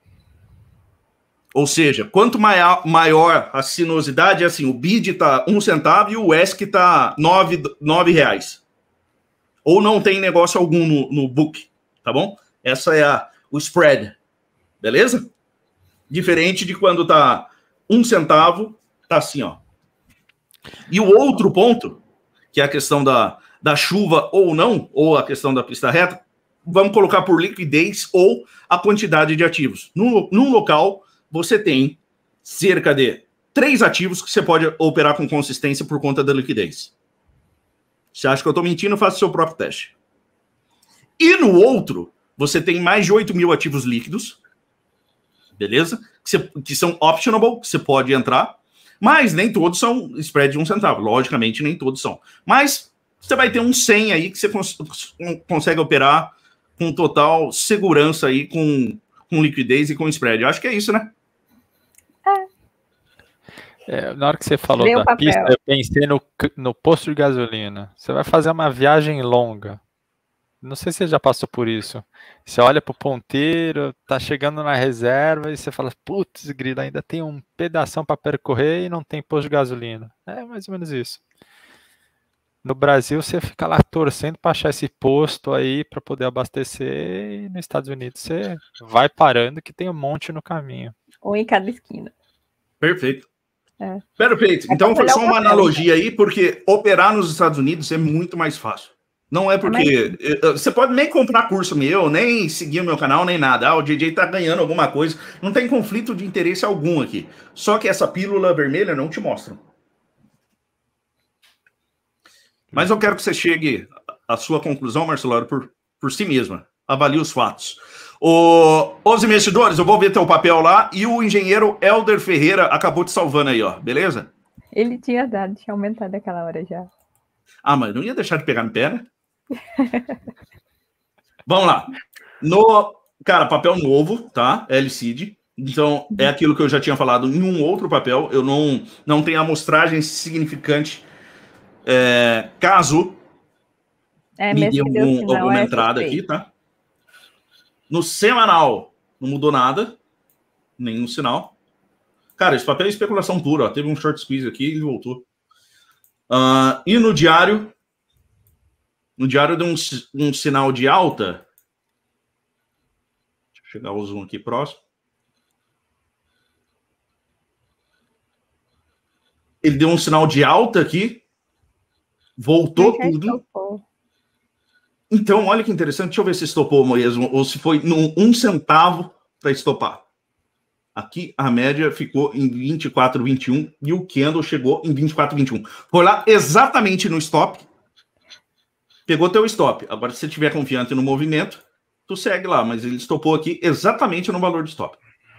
Speaker 1: Ou seja, quanto maior, maior a sinuosidade, é assim, o bid está um centavo e o E S C está nove, nove reais. Ou não tem negócio algum no, no book, tá bom? Essa é a, o spread. Beleza? Diferente de quando tá um centavo, tá assim, ó. E o outro ponto, que é a questão da, da chuva ou não, ou a questão da pista reta, vamos colocar por liquidez ou a quantidade de ativos. Num, num local, você tem cerca de três ativos que você pode operar com consistência por conta da liquidez. Você acha que eu estou mentindo? Faça o seu próprio teste. E no outro, você tem mais de oito mil ativos líquidos, beleza? Que, você, que são optionable, que você pode entrar, mas nem todos são spread de um centavo. Logicamente, nem todos são. Mas você vai ter uns cem aí que você cons consegue operar com total segurança aí, com, com liquidez e com spread. Eu acho que é isso, né?
Speaker 2: É, na hora que você falou Vê da pista, eu pensei no, no posto de gasolina. Você vai fazer uma viagem longa. Não sei se você já passou por isso. Você olha pro ponteiro, tá chegando na reserva e você fala, putz, grila, ainda tem um pedação para percorrer e não tem posto de gasolina. É mais ou menos isso. No Brasil, você fica lá torcendo para achar esse posto aí para poder abastecer, e nos Estados Unidos você vai parando que tem um monte no caminho.
Speaker 3: Ou em cada esquina.
Speaker 1: Perfeito. É. Perfeito. Então foi só uma analogia aí, porque operar nos Estados Unidos é muito mais fácil. Não é porque... Mas... Você pode nem comprar curso meu, nem seguir o meu canal, nem nada. Ah, o J J tá ganhando alguma coisa. Não tem conflito de interesse algum aqui. Só que essa pílula vermelha não te mostra. Mas eu quero que você chegue à sua conclusão, Marcelo, por, por si mesma. Avalie os fatos. O, os investidores, eu vou ver teu papel lá, e o engenheiro Helder Ferreira acabou te salvando aí, ó. Beleza?
Speaker 3: Ele tinha dado, tinha aumentado aquela hora já.
Speaker 1: Ah, mas não ia deixar de pegar no pé, né? Vamos lá. No, cara, papel novo, tá? L C D. Então, é aquilo que eu já tinha falado em um outro papel. Eu não, não tenho amostragem significante. É, caso
Speaker 3: é,
Speaker 1: me dê algum, alguma é entrada aqui, tá? No semanal, não mudou nada. Nenhum sinal. Cara, esse papel é especulação pura. Ó. Teve um short squeeze aqui e ele voltou. Uh, e no diário, no diário deu um, um sinal de alta. Deixa eu chegar o zoom aqui próximo. Ele deu um sinal de alta aqui. Voltou tudo. Estopou. Então, olha que interessante. Deixa eu ver se estopou mesmo. Ou se foi num, um centavo para estopar. Aqui a média ficou em vinte e quatro, vinte e um. E o candle chegou em vinte e quatro, vinte e um. Foi lá exatamente no stop. Pegou teu stop. Agora, se você estiver confiante no movimento, tu segue lá. Mas ele estopou aqui exatamente no valor de stop.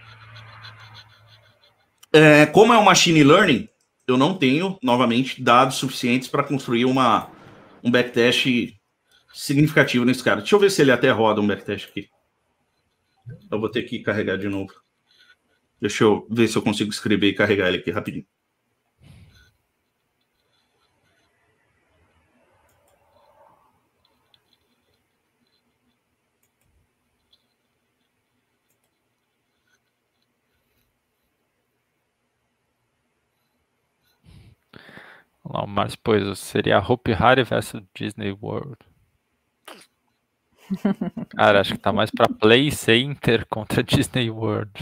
Speaker 1: É, como é um machine learning, eu não tenho, novamente, dados suficientes para construir uma, um backtest significativo nesse cara. Deixa eu ver se ele até roda um backtest aqui. Eu vou ter que carregar de novo. Deixa eu ver se eu consigo escrever e carregar ele aqui rapidinho.
Speaker 2: Vamos lá, o Márcio pôs, seria Hopi Hari versus Disney World. Cara, acho que tá mais pra Play Center contra Disney World.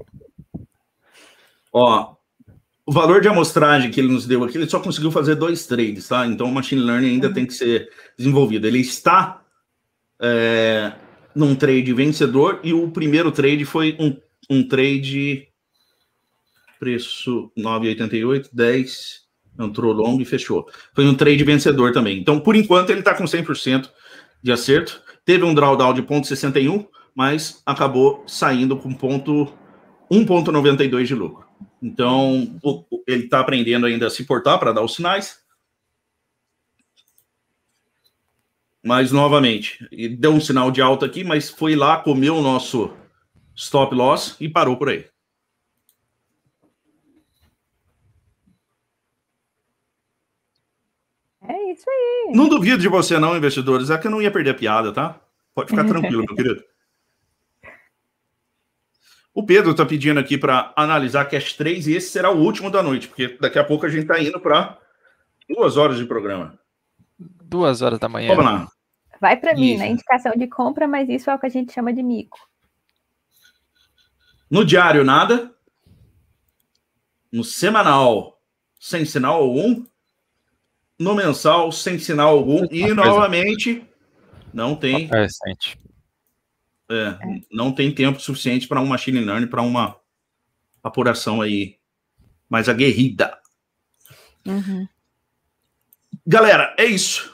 Speaker 1: Ó, o valor de amostragem que ele nos deu aqui, ele só conseguiu fazer dois trades, tá? Então o Machine Learning ainda uhum. tem que ser desenvolvido. Ele está é, num trade vencedor e o primeiro trade foi um, um trade preço nove vírgula oitenta e oito, dez, entrou longo e fechou. Foi um trade vencedor também. Então, por enquanto, ele está com cem por cento de acerto. Teve um drawdown de zero vírgula sessenta e um, mas acabou saindo com ponto, um vírgula noventa e dois de lucro. Então, o, ele está aprendendo ainda a se portar para dar os sinais. Mas, novamente, ele deu um sinal de alta aqui, mas foi lá, comeu o nosso stop loss e parou por aí.
Speaker 3: É isso aí.
Speaker 1: Não duvido de você não, investidores. É que eu não ia perder a piada, tá? Pode ficar tranquilo, meu querido. O Pedro tá pedindo aqui para analisar Cash três e esse será o último da noite, porque daqui a pouco a gente tá indo para duas horas de programa.
Speaker 2: Duas horas da manhã.
Speaker 1: Vamos lá.
Speaker 3: Vai para mim, né? Indicação de compra, mas isso é o que a gente chama de mico.
Speaker 1: No diário, nada. No semanal, sem sinal algum. No mensal, sem sinal algum. E, novamente, não tem...
Speaker 2: É recente.
Speaker 1: É, não tem tempo suficiente para um machine learning, para uma apuração aí mais aguerrida.
Speaker 3: Uhum.
Speaker 1: Galera, é isso.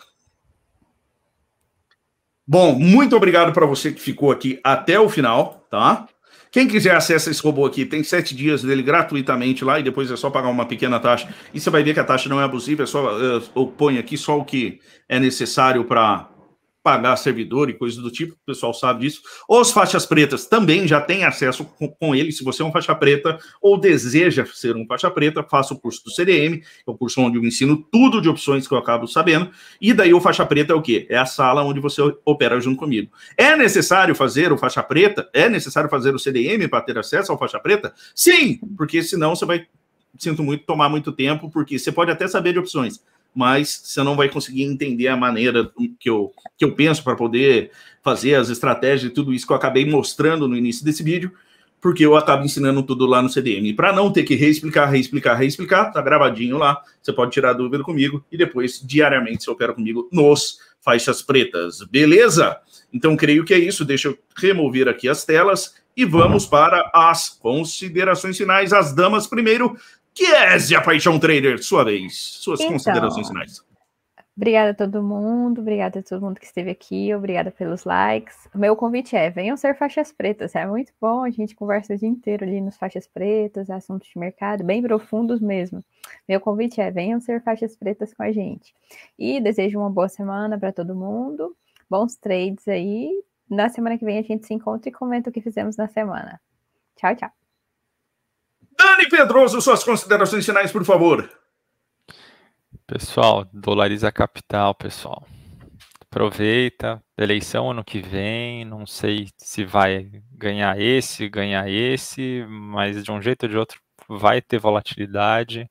Speaker 1: Bom, muito obrigado para você que ficou aqui até o final, tá? Quem quiser acessar esse robô aqui, tem sete dias dele gratuitamente lá e depois é só pagar uma pequena taxa. E você vai ver que a taxa não é abusiva, é só, eu ponho aqui só o que é necessário para pagar servidor e coisas do tipo, o pessoal sabe disso. Os faixas pretas também já têm acesso com, com ele, se você é um faixa preta ou deseja ser um faixa preta, faça o curso do C D M, é o curso onde eu ensino tudo de opções que eu acabo sabendo, e daí o faixa preta é o quê? É a sala onde você opera junto comigo. É necessário fazer o faixa preta? É necessário fazer o C D M para ter acesso ao faixa preta? Sim, porque senão você vai, sinto muito, tomar muito tempo, porque você pode até saber de opções, mas você não vai conseguir entender a maneira que eu, que eu penso para poder fazer as estratégias e tudo isso que eu acabei mostrando no início desse vídeo, porque eu acabo ensinando tudo lá no C D M. Para não ter que reexplicar, reexplicar, reexplicar, tá gravadinho lá, você pode tirar dúvida comigo e depois, diariamente, você opera comigo nos faixas pretas, beleza? Então, creio que é isso, deixa eu remover aqui as telas e vamos para as considerações finais, as damas primeiro. Kézia Paixão Trader, sua vez, suas então, considerações finais.
Speaker 3: Obrigada a todo mundo, obrigada a todo mundo que esteve aqui, obrigada pelos likes. Meu convite é, venham ser faixas pretas, é muito bom, a gente conversa o dia inteiro ali nos faixas pretas, assuntos de mercado, bem profundos mesmo. Meu convite é, venham ser faixas pretas com a gente. E desejo uma boa semana para todo mundo, bons trades aí. Na semana que vem a gente se encontra e comenta o que fizemos na semana. Tchau, tchau.
Speaker 1: Dani Pedroso, suas considerações finais, por favor.
Speaker 2: Pessoal, dolariza a capital, pessoal. Aproveita, eleição ano que vem, não sei se vai ganhar esse, ganhar esse, mas de um jeito ou de outro vai ter volatilidade,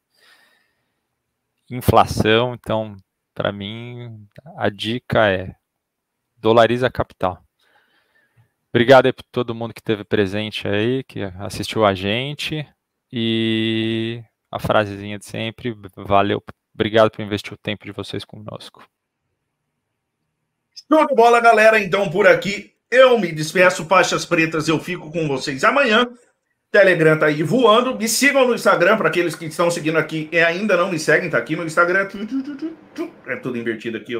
Speaker 2: inflação, então, para mim, a dica é dolariza a capital. Obrigado aí por todo mundo que esteve presente aí, que assistiu a gente. E a frasezinha de sempre, valeu, obrigado por investir o tempo de vocês conosco.
Speaker 1: Show de bola, galera, então por aqui eu me despeço, faixas pretas, eu fico com vocês amanhã. Telegram tá aí voando, me sigam no Instagram, para aqueles que estão seguindo aqui e ainda não me seguem, tá aqui no Instagram, é tudo invertido aqui, ó.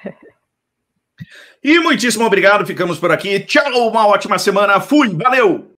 Speaker 1: E muitíssimo obrigado, ficamos por aqui, tchau, uma ótima semana, fui, valeu!